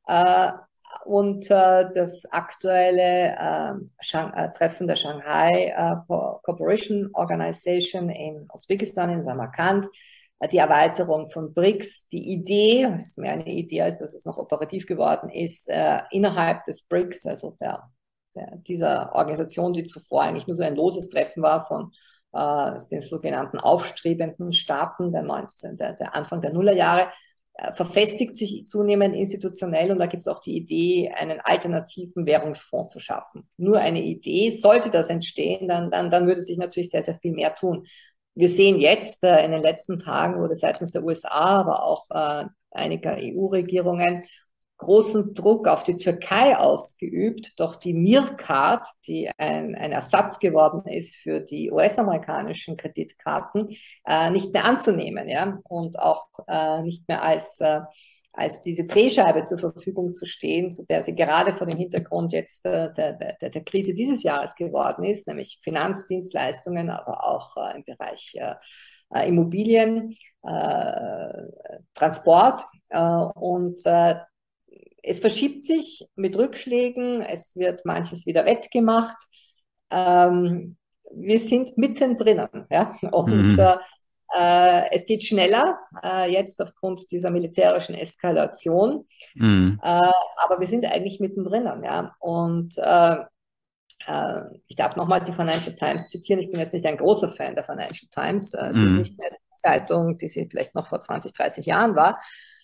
Äh, und äh, das aktuelle äh, Shang äh, Treffen der Shanghai äh, Cooperation Organization in Usbekistan, in Samarkand, äh, die Erweiterung von BRICS, die Idee, es ist mehr eine Idee, als dass es noch operativ geworden ist, äh, innerhalb des BRICS, also der, der, dieser Organisation, die zuvor eigentlich nur so ein loses Treffen war von äh, den sogenannten aufstrebenden Staaten der, neunzehn, der, der Anfang der Nullerjahre, verfestigt sich zunehmend institutionell und da gibt es auch die Idee, einen alternativen Währungsfonds zu schaffen. Nur eine Idee, sollte das entstehen, dann, dann, dann würde sich natürlich sehr, sehr viel mehr tun. Wir sehen jetzt, äh, in den letzten Tagen wurde seitens der U S A, aber auch äh, einiger E U-Regierungen großen Druck auf die Türkei ausgeübt, doch die Meerkat, die ein, ein Ersatz geworden ist für die U S-amerikanischen Kreditkarten, äh, nicht mehr anzunehmen, ja, und auch äh, nicht mehr als, äh, als diese Drehscheibe zur Verfügung zu stehen, zu der sie gerade vor dem Hintergrund jetzt äh, der, der, der Krise dieses Jahres geworden ist, nämlich Finanzdienstleistungen, aber auch äh, im Bereich äh, Immobilien, äh, Transport äh, und äh, es verschiebt sich mit Rückschlägen, es wird manches wieder wettgemacht. Ähm, wir sind mittendrin. Ja? Und Mhm. äh, es geht schneller, äh, jetzt aufgrund dieser militärischen Eskalation. Mhm. Äh, aber wir sind eigentlich mittendrin. Ja? Und äh, äh, ich darf nochmals die Financial Times zitieren. Ich bin jetzt nicht ein großer Fan der Financial Times. Äh, sie ist Mhm. nicht mehr die Zeitung, die sie vielleicht noch vor zwanzig, dreißig Jahren war.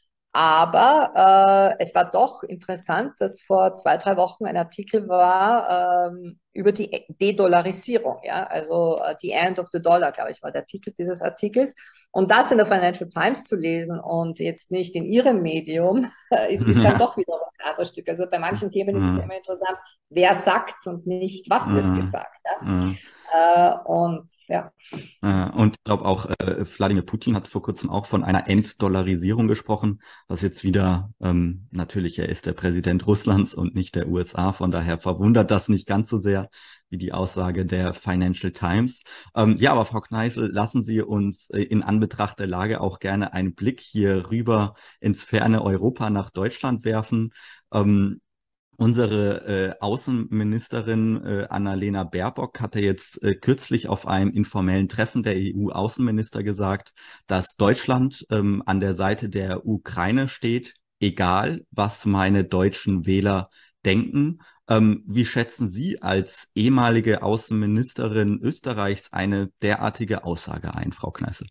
Aber äh, es war doch interessant, dass vor zwei, drei Wochen ein Artikel war ähm, über die De-Dollarisierung, ja, also uh, The End of the Dollar, glaube ich, war der Titel dieses Artikels. Und das in der Financial Times zu lesen und jetzt nicht in ihrem Medium, ist, ist dann Ja. doch wieder ein anderes Stück. Also bei manchen Themen ist es ja Mhm. immer interessant, wer sagt's und nicht, was wird Mhm. gesagt. Ja? Mhm. Äh, und ja. Äh, Und ich glaube auch, äh, Wladimir Putin hat vor kurzem auch von einer Entdollarisierung gesprochen, was jetzt wieder, ähm, natürlich, er ist der Präsident Russlands und nicht der U S A, von daher verwundert das nicht ganz so sehr wie die Aussage der Financial Times. Ähm, ja, aber Frau Kneißl, lassen Sie uns äh, in Anbetracht der Lage auch gerne einen Blick hier rüber ins ferne Europa nach Deutschland werfen. Ähm, Unsere äh, Außenministerin äh, Annalena Baerbock hatte jetzt äh, kürzlich auf einem informellen Treffen der E U-Außenminister gesagt, dass Deutschland ähm, an der Seite der Ukraine steht, egal was meine deutschen Wähler denken. Ähm, wie schätzen Sie als ehemalige Außenministerin Österreichs eine derartige Aussage ein, Frau Kneißl?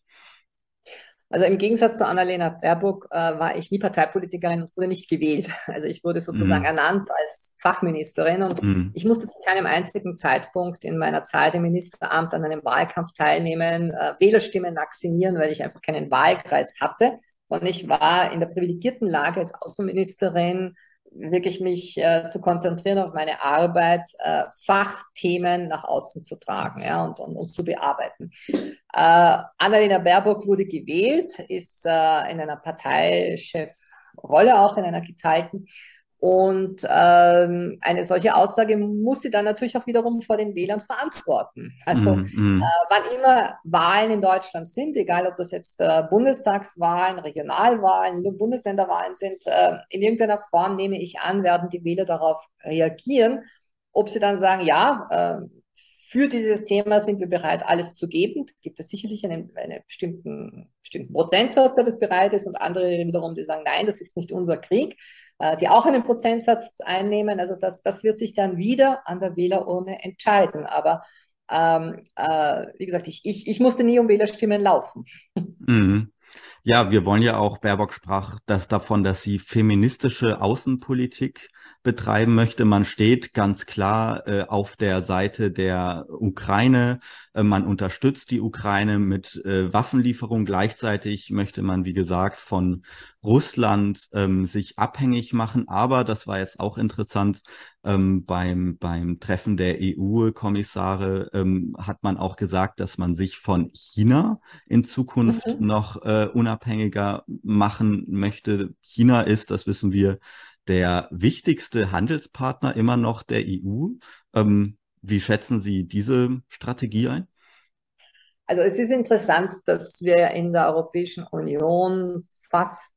Also im Gegensatz zu Annalena Baerbock äh, war ich nie Parteipolitikerin und wurde nicht gewählt. Also ich wurde sozusagen Mm, ernannt als Fachministerin und mm, ich musste zu keinem einzigen Zeitpunkt in meiner Zeit im Ministeramt an einem Wahlkampf teilnehmen, äh, Wählerstimmen vaccinieren, weil ich einfach keinen Wahlkreis hatte. Und ich war in der privilegierten Lage als Außenministerin, wirklich mich äh, zu konzentrieren auf meine Arbeit, äh, Fachthemen nach außen zu tragen, ja, und, und, und zu bearbeiten. Äh, Annalena Baerbock wurde gewählt, ist äh, in einer Parteichefrolle auch, in einer geteilten. Und ähm, eine solche Aussage muss sie dann natürlich auch wiederum vor den Wählern verantworten. Also mm, mm, äh, wann immer Wahlen in Deutschland sind, egal ob das jetzt äh, Bundestagswahlen, Regionalwahlen, Bundesländerwahlen sind, äh, in irgendeiner Form nehme ich an, werden die Wähler darauf reagieren. Ob sie dann sagen, ja, äh, für dieses Thema sind wir bereit, alles zu geben. Gibt es sicherlich einen, einen bestimmten, bestimmten Prozentsatz, der das bereit ist, und andere wiederum, die sagen, nein, das ist nicht unser Krieg, äh, die auch einen Prozentsatz einnehmen. Also das, das wird sich dann wieder an der Wählerurne entscheiden. Aber ähm, äh, wie gesagt, ich, ich, ich musste nie um Wählerstimmen laufen. mm. Ja, wir wollen ja auch, Baerbock sprach das davon, dass sie feministische Außenpolitik betreiben möchte. Man steht ganz klar äh, auf der Seite der Ukraine. Äh, man unterstützt die Ukraine mit äh, Waffenlieferungen. Gleichzeitig möchte man, wie gesagt, von Russland ähm, sich abhängig machen. Aber, das war jetzt auch interessant, ähm, beim, beim Treffen der E U-Kommissare ähm, hat man auch gesagt, dass man sich von China in Zukunft Mhm. noch äh, unabhängiger machen möchte. China ist, das wissen wir, der wichtigste Handelspartner immer noch der E U. Ähm, wie schätzen Sie diese Strategie ein? Also es ist interessant, dass wir in der Europäischen Union fast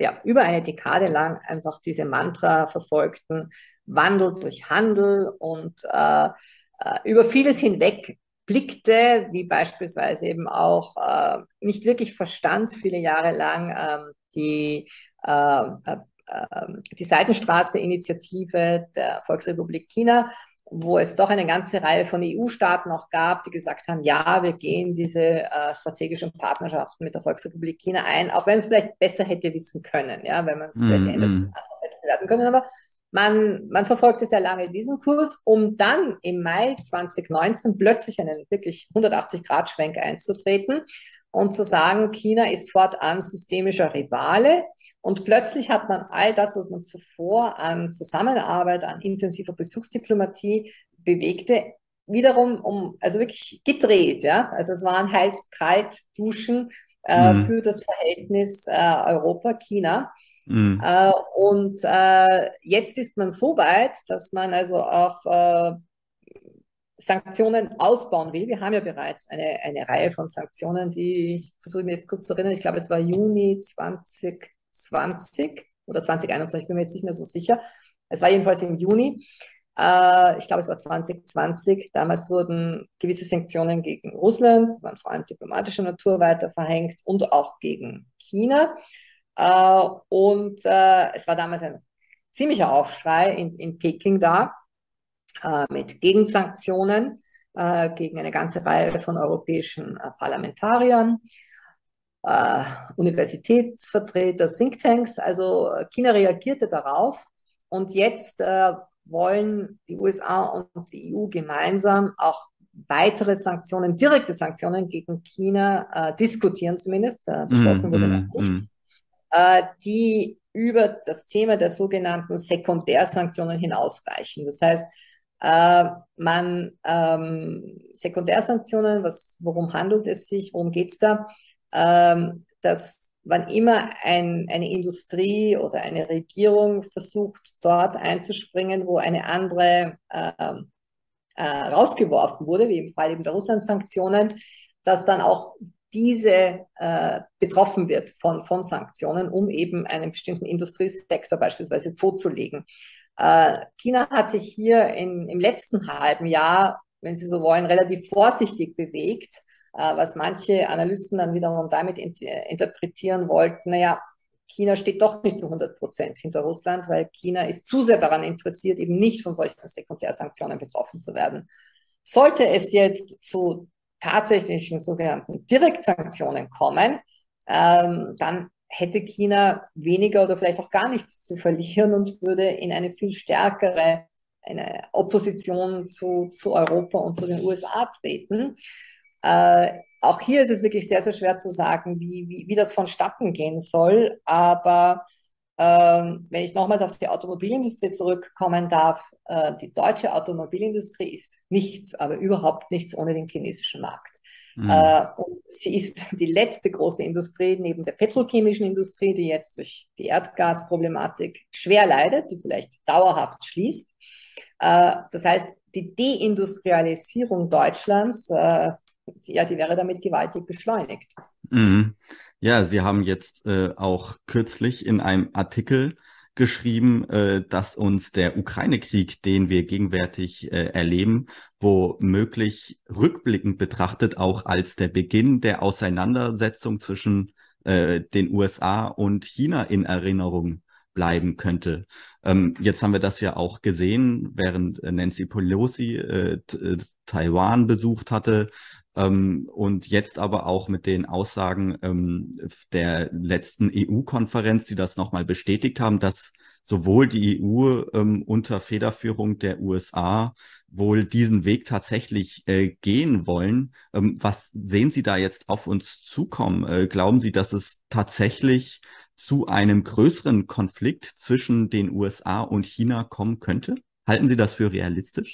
ja, über eine Dekade lang einfach diese Mantra verfolgten, Wandel durch Handel und äh, äh, über vieles hinweg blickte, wie beispielsweise eben auch äh, nicht wirklich verstand, viele Jahre lang äh, die, äh, äh, die Seidenstraße-Initiative der Volksrepublik China, wo es doch eine ganze Reihe von E U-Staaten auch gab, die gesagt haben, ja, wir gehen diese äh, strategischen Partnerschaften mit der Volksrepublik China ein, auch wenn es vielleicht besser hätte wissen können, ja, wenn man es vielleicht mm, anders mm. hätte bewerten können, aber man, man verfolgte sehr lange diesen Kurs, um dann im Mai zwanzig neunzehn plötzlich einen wirklich hundertachtzig-Grad-Schwenk einzutreten und zu sagen, China ist fortan systemischer Rivale. Und plötzlich hat man all das, was man zuvor an Zusammenarbeit, an intensiver Besuchsdiplomatie bewegte, wiederum um, also wirklich gedreht, ja. Also es waren heiß-kalt Duschen äh, Mm, für das Verhältnis äh, Europa-China. mm. Äh, und äh, jetzt ist man so weit, dass man also auch äh, Sanktionen ausbauen will. Wir haben ja bereits eine, eine Reihe von Sanktionen, die, ich versuche mich kurz zu erinnern, ich glaube, es war Juni zwanzig zwanzig oder zwanzig einundzwanzig, ich bin mir jetzt nicht mehr so sicher. Es war jedenfalls im Juni. Äh, ich glaube, es war zwanzig zwanzig. Damals wurden gewisse Sanktionen gegen Russland, waren vor allem diplomatischer Natur, weiter verhängt und auch gegen China. Äh, und äh, es war damals ein ziemlicher Aufschrei in, in Peking da äh, mit Gegensanktionen äh, gegen eine ganze Reihe von europäischen äh, Parlamentariern, äh, Universitätsvertreter, Thinktanks. Also China reagierte darauf und jetzt äh, wollen die U S A und die E U gemeinsam auch weitere Sanktionen, direkte Sanktionen gegen China äh, diskutieren zumindest. Äh, beschlossen Mm, wurde noch mm, nichts, mm. äh, die über das Thema der sogenannten Sekundärsanktionen hinausreichen. Das heißt, äh, man ähm, Sekundärsanktionen, was, worum handelt es sich, worum geht es da? Ähm, dass wann immer ein, eine Industrie oder eine Regierung versucht, dort einzuspringen, wo eine andere äh, äh, rausgeworfen wurde, wie im Fall eben der Russland-Sanktionen, dass dann auch diese äh, betroffen wird von, von Sanktionen, um eben einen bestimmten Industriesektor beispielsweise totzulegen. Äh, China hat sich hier in, im letzten halben Jahr, wenn Sie so wollen, relativ vorsichtig bewegt, äh, was manche Analysten dann wiederum damit in, interpretieren wollten, naja, China steht doch nicht zu hundert Prozent hinter Russland, weil China ist zu sehr daran interessiert, eben nicht von solchen Sekundärsanktionen betroffen zu werden. Sollte es jetzt zu tatsächlichen sogenannten Direktsanktionen kommen, ähm, dann hätte China weniger oder vielleicht auch gar nichts zu verlieren und würde in eine viel stärkere eine Opposition zu, zu Europa und zu den U S A treten. Äh, auch hier ist es wirklich sehr, sehr schwer zu sagen, wie, wie, wie das vonstatten gehen soll. Aber ähm, wenn ich nochmals auf die Automobilindustrie zurückkommen darf, äh, die deutsche Automobilindustrie ist nichts, aber überhaupt nichts ohne den chinesischen Markt. Mm. Äh, und sie ist die letzte große Industrie neben der petrochemischen Industrie, die jetzt durch die Erdgasproblematik schwer leidet, die vielleicht dauerhaft schließt. Äh, das heißt, die Deindustrialisierung Deutschlands, äh, die, ja, die wäre damit gewaltig beschleunigt. Mhm. Ja, Sie haben jetzt äh, auch kürzlich in einem Artikel geschrieben, äh, dass uns der Ukraine-Krieg, den wir gegenwärtig äh, erleben, womöglich rückblickend betrachtet auch als der Beginn der Auseinandersetzung zwischen äh, den U S A und China in Erinnerung bleiben könnte. Ähm, jetzt haben wir das ja auch gesehen, während äh, Nancy Pelosi äh, t- äh, Taiwan besucht hatte. Ähm, und jetzt aber auch mit den Aussagen ähm, der letzten E U-Konferenz, die das nochmal bestätigt haben, dass sowohl die E U ähm, unter Federführung der U S A wohl diesen Weg tatsächlich äh, gehen wollen. Ähm, was sehen Sie da jetzt auf uns zukommen? Äh, glauben Sie, dass es tatsächlich zu einem größeren Konflikt zwischen den U S A und China kommen könnte? Halten Sie das für realistisch?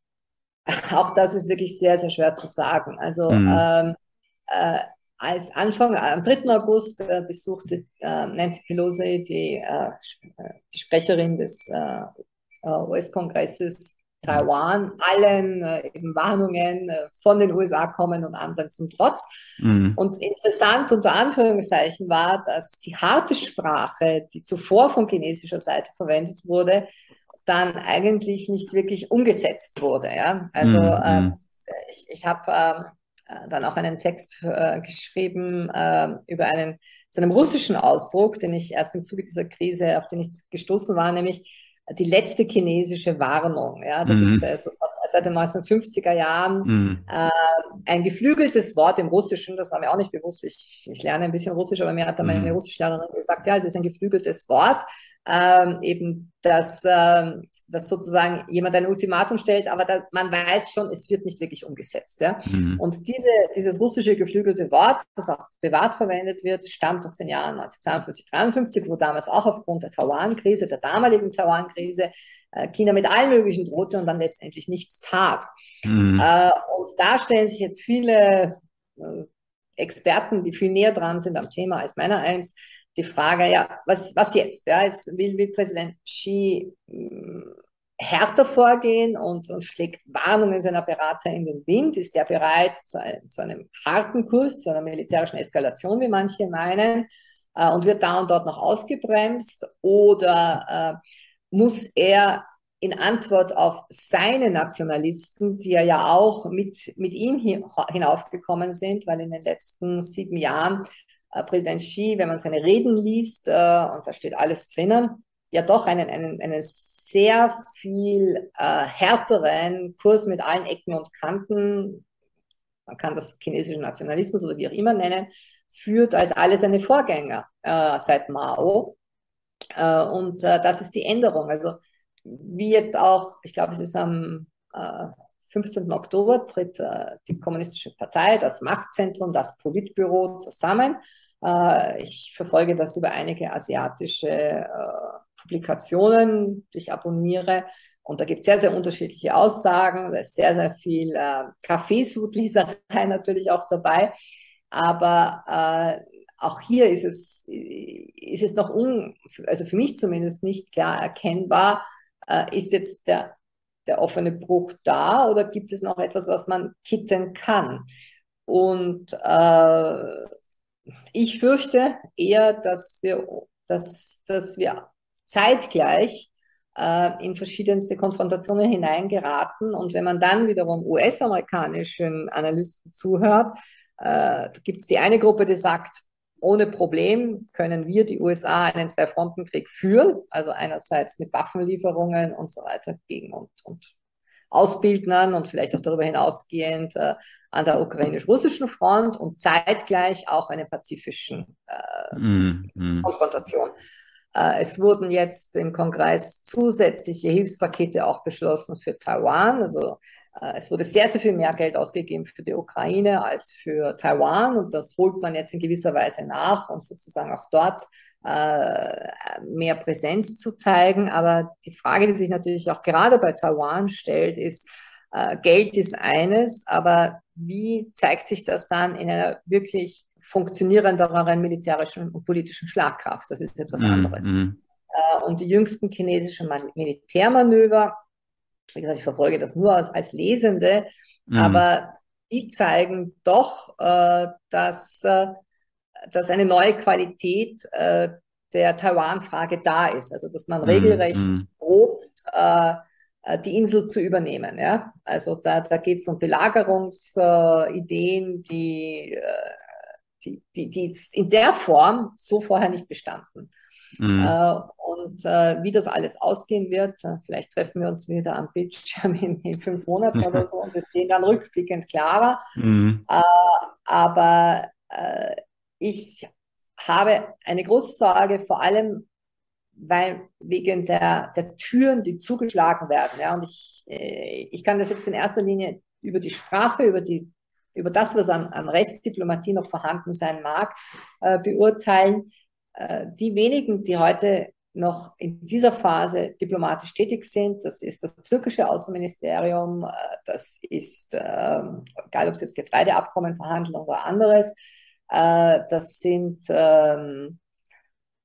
Auch das ist wirklich sehr, sehr schwer zu sagen. Also Mm, ähm, äh, als Anfang, am dritten August äh, besuchte äh, Nancy Pelosi, die, äh, die Sprecherin des äh, U S-Kongresses, Taiwan, allen äh, eben Warnungen äh, von den U S A kommen und anderen zum Trotz. Mhm. Und interessant unter Anführungszeichen war, dass die harte Sprache, die zuvor von chinesischer Seite verwendet wurde, dann eigentlich nicht wirklich umgesetzt wurde. Ja? Also äh, Mhm. ich, ich habe äh, dann auch einen Text äh, geschrieben äh, über einen, zu einem russischen Ausdruck, den ich erst im Zuge dieser Krise, auf den ich gestoßen war, nämlich die letzte chinesische Warnung. Ja? Da gibt es Mhm. also seit den neunzehnhundertfünfziger Jahren Mhm. äh, ein geflügeltes Wort im Russischen, das war mir auch nicht bewusst, ich, ich lerne ein bisschen Russisch, aber mir hat dann meine Mhm. Russischlehrerin gesagt, ja, es ist ein geflügeltes Wort, ähm, eben, dass, ähm, dass sozusagen jemand ein Ultimatum stellt, aber da, man weiß schon, es wird nicht wirklich umgesetzt. Ja? Mhm. Und diese, dieses russische geflügelte Wort, das auch privat verwendet wird, stammt aus den Jahren neunzehnhundertzweiundfünfzig, dreiundfünfzig, wo damals auch aufgrund der Taiwan-Krise, der damaligen Taiwan-Krise, äh, China mit allen möglichen drohte und dann letztendlich nichts tat. Mhm. Äh, und da stellen sich jetzt viele äh, Experten, die viel näher dran sind am Thema als meiner eins, die Frage, ja, was, was jetzt? Ja, es will, will Präsident Xi mh, härter vorgehen und, und schlägt Warnungen seiner Berater in den Wind? Ist er bereit zu, ein, zu einem harten Kurs, zu einer militärischen Eskalation, wie manche meinen, äh, und wird da und dort noch ausgebremst? Oder äh, muss er in Antwort auf seine Nationalisten, die ja auch mit, mit ihm hinaufgekommen sind, weil in den letzten sieben Jahren äh, Präsident Xi, wenn man seine Reden liest, äh, und da steht alles drinnen, ja doch einen, einen, einen sehr viel äh, härteren Kurs mit allen Ecken und Kanten, man kann das chinesischen Nationalismus oder wie auch immer nennen, führt als alle seine Vorgänger äh, seit Mao. Äh, und äh, das ist die Änderung. Also wie jetzt auch, ich glaube, es ist am äh, fünfzehnten Oktober tritt äh, die Kommunistische Partei, das Machtzentrum, das Politbüro zusammen. Äh, ich verfolge das über einige asiatische äh, Publikationen, die ich abonniere. Und da gibt es sehr, sehr unterschiedliche Aussagen. Da ist sehr, sehr viel äh, Kaffeesudleserei natürlich auch dabei. Aber äh, auch hier ist es, ist es noch, un, also für mich zumindest nicht klar erkennbar, äh, ist jetzt der, der offene Bruch da oder gibt es noch etwas, was man kitten kann? Und äh, ich fürchte eher, dass wir, dass, dass wir zeitgleich äh, in verschiedenste Konfrontationen hineingeraten. Und wenn man dann wiederum U S-amerikanischen Analysten zuhört, äh, gibt es die eine Gruppe, die sagt, ohne Problem können wir, die U S A, einen Zwei-Fronten-Krieg führen, also einerseits mit Waffenlieferungen und so weiter gegen und, und Ausbildnern und vielleicht auch darüber hinausgehend äh, an der ukrainisch-russischen Front und zeitgleich auch eine pazifischen äh, Mhm. Konfrontation. Äh, es wurden jetzt im Kongress zusätzliche Hilfspakete auch beschlossen für Taiwan. Also äh, es wurde sehr, sehr viel mehr Geld ausgegeben für die Ukraine als für Taiwan und das holt man jetzt in gewisser Weise nach, um sozusagen auch dort äh, mehr Präsenz zu zeigen. Aber die Frage, die sich natürlich auch gerade bei Taiwan stellt, ist, äh, Geld ist eines, aber wie zeigt sich das dann in einer wirklich funktionierenderen militärischen und politischen Schlagkraft? Das ist etwas anderes. Mhm. Äh, und die jüngsten chinesischen Militärmanöver, wie gesagt, ich verfolge das nur als, als Lesende, Mhm. aber die zeigen doch, äh, dass, äh, dass eine neue Qualität äh, der Taiwan-Frage da ist. Also, dass man regelrecht Mhm. probt, äh, die Insel zu übernehmen. Ja? Also da, da geht es um Belagerungsideen, äh, die, äh, die, die, die in der Form so vorher nicht bestanden. Mhm. Äh, und äh, wie das alles ausgehen wird, äh, vielleicht treffen wir uns wieder am Bildschirm in, in fünf Monaten oder so und wir sehen dann rückblickend klarer. Mhm. Äh, aber äh, ich habe eine große Sorge, vor allem weil wegen der, der Türen, die zugeschlagen werden. Ja, und ich, äh, ich kann das jetzt in erster Linie über die Sprache, über, die, über das, was an, an Restdiplomatie noch vorhanden sein mag, äh, beurteilen. Äh, die wenigen, die heute noch in dieser Phase diplomatisch tätig sind, das ist das türkische Außenministerium, äh, das ist, äh, egal ob es jetzt Getreideabkommen, Verhandlungen oder anderes, äh, das sind ähm,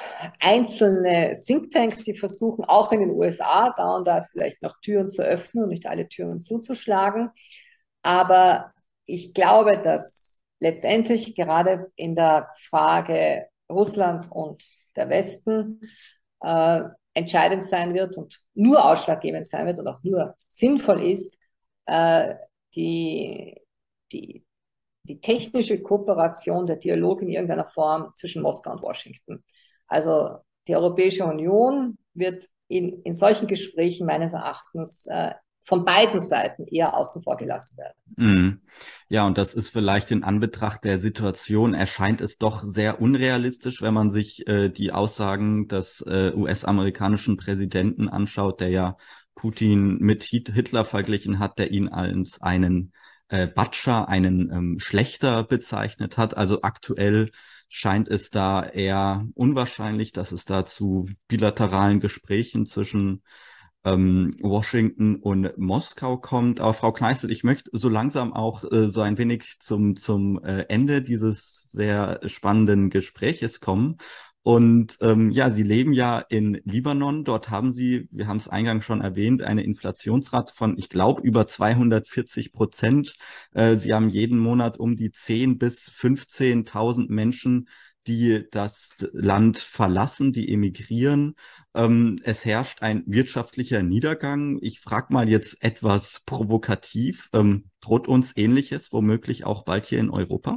einzelne Thinktanks, die versuchen, auch in den U S A da und da vielleicht noch Türen zu öffnen und nicht alle Türen zuzuschlagen. Aber ich glaube, dass letztendlich gerade in der Frage Russland und der Westen äh, entscheidend sein wird und nur ausschlaggebend sein wird und auch nur sinnvoll ist, äh, die, die, die technische Kooperation, der Dialog in irgendeiner Form zwischen Moskau und Washington. Also die Europäische Union wird in, in solchen Gesprächen meines Erachtens äh, von beiden Seiten eher außen vor gelassen werden. Mhm. Ja, und das ist vielleicht in Anbetracht der Situation, erscheint es doch sehr unrealistisch, wenn man sich äh, die Aussagen des äh, U S-amerikanischen Präsidenten anschaut, der ja Putin mit Hitler verglichen hat, der ihn als einen äh, Batscher, einen ähm, Schlächter bezeichnet hat. Also aktuell scheint es da eher unwahrscheinlich, dass es da zu bilateralen Gesprächen zwischen ähm, Washington und Moskau kommt. Aber Frau Kneißl, ich möchte so langsam auch äh, so ein wenig zum, zum äh, Ende dieses sehr spannenden Gespräches kommen. Und ähm, ja, Sie leben ja in Libanon. Dort haben Sie, wir haben es eingangs schon erwähnt, eine Inflationsrate von, ich glaube, über zweihundertvierzig Prozent. Äh, Sie haben jeden Monat um die zehn bis fünfzehntausend Menschen, die das Land verlassen, die emigrieren. Ähm, es herrscht ein wirtschaftlicher Niedergang. Ich frage mal jetzt etwas provokativ. Ähm, droht uns Ähnliches womöglich auch bald hier in Europa?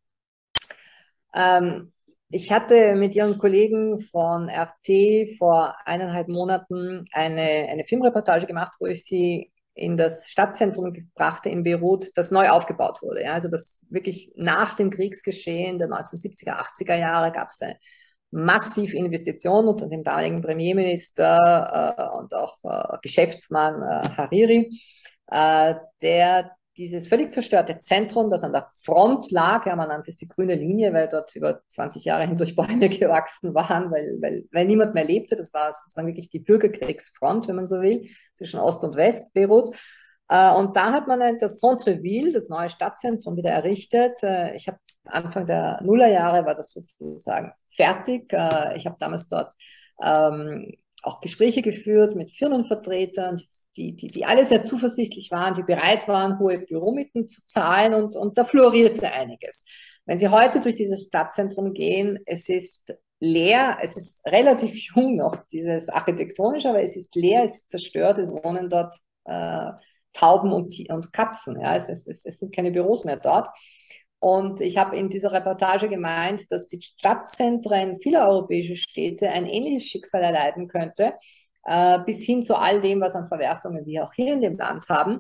Ähm, ich hatte mit Ihren Kollegen von R T vor eineinhalb Monaten eine, eine Filmreportage gemacht, wo ich Sie in das Stadtzentrum brachte in Beirut, das neu aufgebaut wurde. Ja, also das wirklich nach dem Kriegsgeschehen der neunzehnhundertsiebziger, achtziger Jahre gab es eine massive Investition unter dem damaligen Premierminister äh, und auch äh, Geschäftsmann äh, Hariri, äh, der dieses völlig zerstörte Zentrum, das an der Front lag, ja, man nannte es die grüne Linie, weil dort über zwanzig Jahre hindurch Bäume gewachsen waren, weil, weil, weil niemand mehr lebte. Das war sozusagen wirklich die Bürgerkriegsfront, wenn man so will, zwischen Ost und West, Beirut. Äh, und da hat man das Centre-Ville, das neue Stadtzentrum, wieder errichtet. Äh, ich habe Anfang der Nullerjahre war das sozusagen fertig. Äh, ich habe damals dort ähm, auch Gespräche geführt mit Firmenvertretern, die, die, die alle sehr zuversichtlich waren, die bereit waren, hohe Büromieten zu zahlen und, und da florierte einiges. Wenn Sie heute durch dieses Stadtzentrum gehen, es ist leer, es ist relativ jung noch, dieses architektonisch, aber es ist leer, es ist zerstört, es wohnen dort äh, Tauben und, und Katzen, ja, es, es, es sind keine Büros mehr dort. Und ich habe in dieser Reportage gemeint, dass die Stadtzentren vieler europäischer Städte ein ähnliches Schicksal erleiden könnte, äh, bis hin zu all dem, was an Verwerfungen wir auch hier in dem Land haben,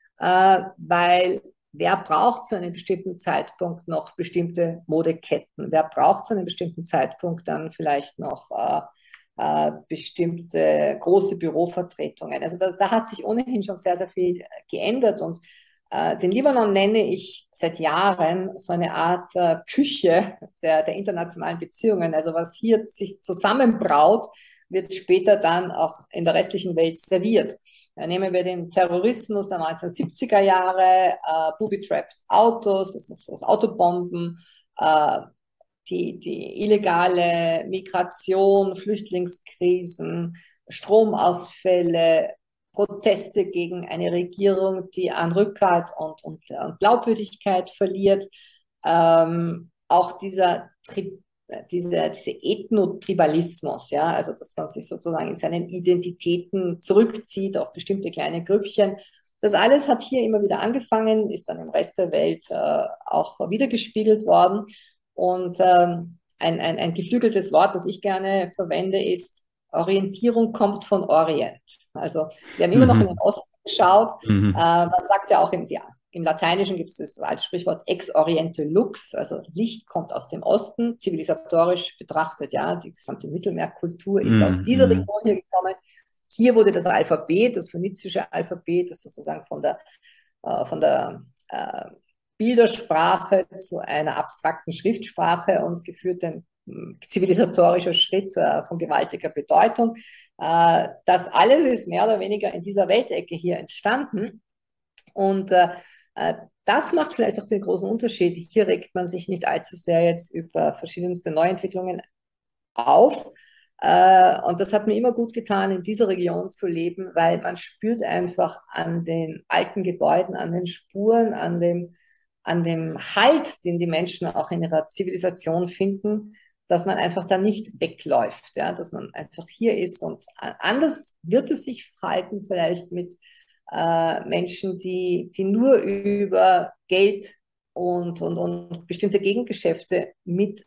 äh, weil wer braucht zu einem bestimmten Zeitpunkt noch bestimmte Modeketten? Wer braucht zu einem bestimmten Zeitpunkt dann vielleicht noch äh, äh, bestimmte große Bürovertretungen? Also da, da hat sich ohnehin schon sehr, sehr viel geändert und äh, den Libanon nenne ich seit Jahren so eine Art äh, Küche der, der internationalen Beziehungen. Also was hier sich zusammenbraut, wird später dann auch in der restlichen Welt serviert. Da nehmen wir den Terrorismus der neunzehnhundertsiebziger Jahre, äh, Booby-trapped Autos, das ist das Autobomben, äh, die, die illegale Migration, Flüchtlingskrisen, Stromausfälle, Proteste gegen eine Regierung, die an Rückgrat und, und, und Glaubwürdigkeit verliert. Ähm, auch dieser Tri diese, diese Ethnotribalismus, ja, also dass man sich sozusagen in seinen Identitäten zurückzieht auf bestimmte kleine Grüppchen. Das alles hat hier immer wieder angefangen, ist dann im Rest der Welt äh, auch wiedergespiegelt worden. Und ähm, ein, ein, ein geflügeltes Wort, das ich gerne verwende, ist Orientierung kommt von Orient. Also wir haben immer noch in den Osten geschaut. Äh, man sagt ja auch im, ja, im Lateinischen gibt es das alte Sprichwort ex oriente lux, also Licht kommt aus dem Osten, zivilisatorisch betrachtet, ja, die gesamte Mittelmeerkultur ist aus dieser Region hier gekommen. Hier wurde das Alphabet, das phönizische Alphabet, das sozusagen von der, äh, von der äh, Bildersprache zu einer abstrakten Schriftsprache uns geführt, ein zivilisatorischer Schritt äh, von gewaltiger Bedeutung. Äh, das alles ist mehr oder weniger in dieser Weltecke hier entstanden. Und äh, das macht vielleicht auch den großen Unterschied. Hier regt man sich nicht allzu sehr jetzt über verschiedenste Neuentwicklungen auf. Äh, und das hat mir immer gut getan, in dieser Region zu leben, weil man spürt einfach an den alten Gebäuden, an den Spuren, an dem, an dem Halt, den die Menschen auch in ihrer Zivilisation finden, dass man einfach da nicht wegläuft, ja, dass man einfach hier ist und anders wird es sich verhalten vielleicht mit äh, Menschen, die, die nur über Geld und, und, und bestimmte Gegengeschäfte mit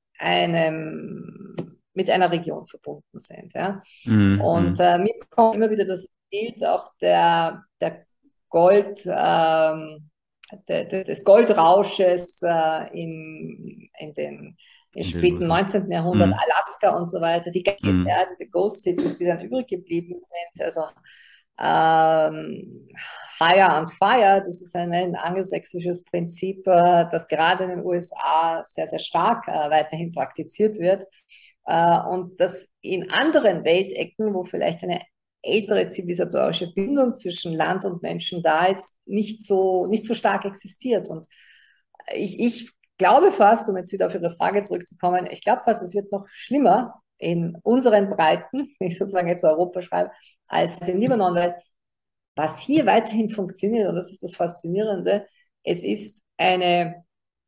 einem, mit einer Region verbunden sind. Ja? Und Mhm. äh, mir kommt immer wieder das Bild auch der, der Gold, ähm, de, de, des Goldrausches äh, in, in den im In den späten U S A. neunzehnten. Jahrhundert, Mhm. Alaska und so weiter, die, Mhm. ja, diese Ghost Cities, die dann übrig geblieben sind, also ähm, Hire and Fire, das ist ein, ein angelsächsisches Prinzip, äh, das gerade in den U S A sehr, sehr stark äh, weiterhin praktiziert wird. Äh, und das in anderen Weltecken, wo vielleicht eine ältere zivilisatorische Bindung zwischen Land und Menschen da ist, nicht so, nicht so stark existiert. Und ich, ich glaube fast, um jetzt wieder auf Ihre Frage zurückzukommen, ich glaube fast, es wird noch schlimmer in unseren Breiten, wenn ich sozusagen jetzt Europa schreibe, als in Libanon, weil was hier weiterhin funktioniert, und das ist das Faszinierende, es ist eine,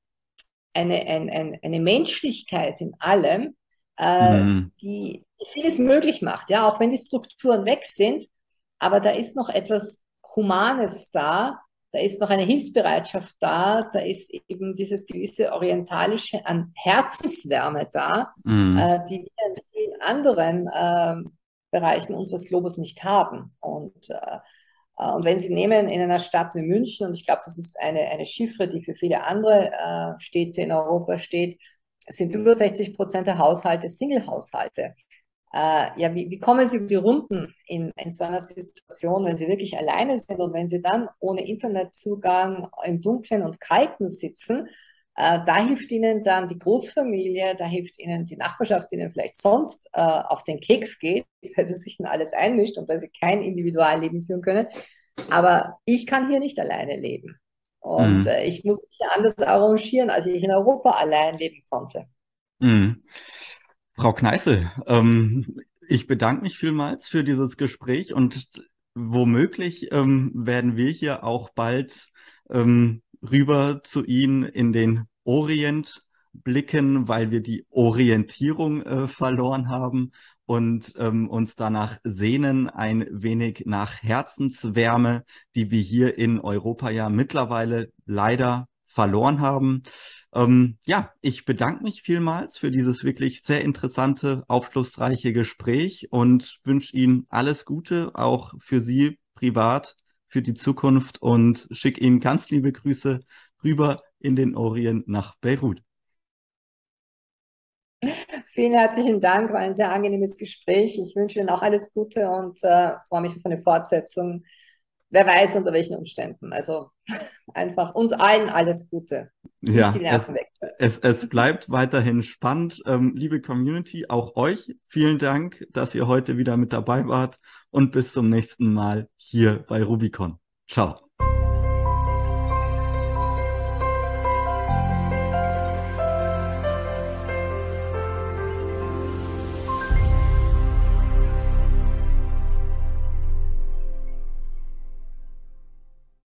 eine, ein, ein, eine Menschlichkeit in allem, äh, Mhm. die vieles möglich macht, ja, auch wenn die Strukturen weg sind, aber da ist noch etwas Humanes da, da ist noch eine Hilfsbereitschaft da, da ist eben dieses gewisse orientalische an Herzenswärme da, Mhm. äh, die wir in vielen anderen äh, Bereichen unseres Globus nicht haben. Und äh, und wenn Sie nehmen in einer Stadt wie München, und ich glaube, das ist eine, eine Chiffre, die für viele andere äh, Städte in Europa steht, sind über sechzig Prozent der Haushalte Single-Haushalte. Äh, ja, wie, wie kommen Sie über die Runden in, in so einer Situation, wenn Sie wirklich alleine sind und wenn Sie dann ohne Internetzugang im Dunkeln und Kalten sitzen? Äh, da hilft Ihnen dann die Großfamilie, da hilft Ihnen die Nachbarschaft, die Ihnen vielleicht sonst äh, auf den Keks geht, weil sie sich in alles einmischt und weil sie kein Individualleben führen können. Aber ich kann hier nicht alleine leben. Und Mhm. äh, ich muss mich hier anders arrangieren, als ich in Europa allein leben konnte. Mhm. Frau Kneißl, ähm, ich bedanke mich vielmals für dieses Gespräch und womöglich ähm, werden wir hier auch bald ähm, rüber zu Ihnen in den Orient blicken, weil wir die Orientierung äh, verloren haben und ähm, uns danach sehnen, ein wenig nach Herzenswärme, die wir hier in Europa ja mittlerweile leider verloren haben. Ähm, ja, ich bedanke mich vielmals für dieses wirklich sehr interessante, aufschlussreiche Gespräch und wünsche Ihnen alles Gute, auch für Sie privat, für die Zukunft und schicke Ihnen ganz liebe Grüße rüber in den Orient nach Beirut. Vielen herzlichen Dank, war ein sehr angenehmes Gespräch. Ich wünsche Ihnen auch alles Gute und äh, freue mich auf eine Fortsetzung. Wer weiß, unter welchen Umständen. Also einfach uns allen alles Gute. Nicht die Ja, es, Nerven weg. es, es bleibt weiterhin spannend. Ähm, liebe Community, auch euch vielen Dank, dass ihr heute wieder mit dabei wart und bis zum nächsten Mal hier bei Rubicon. Ciao.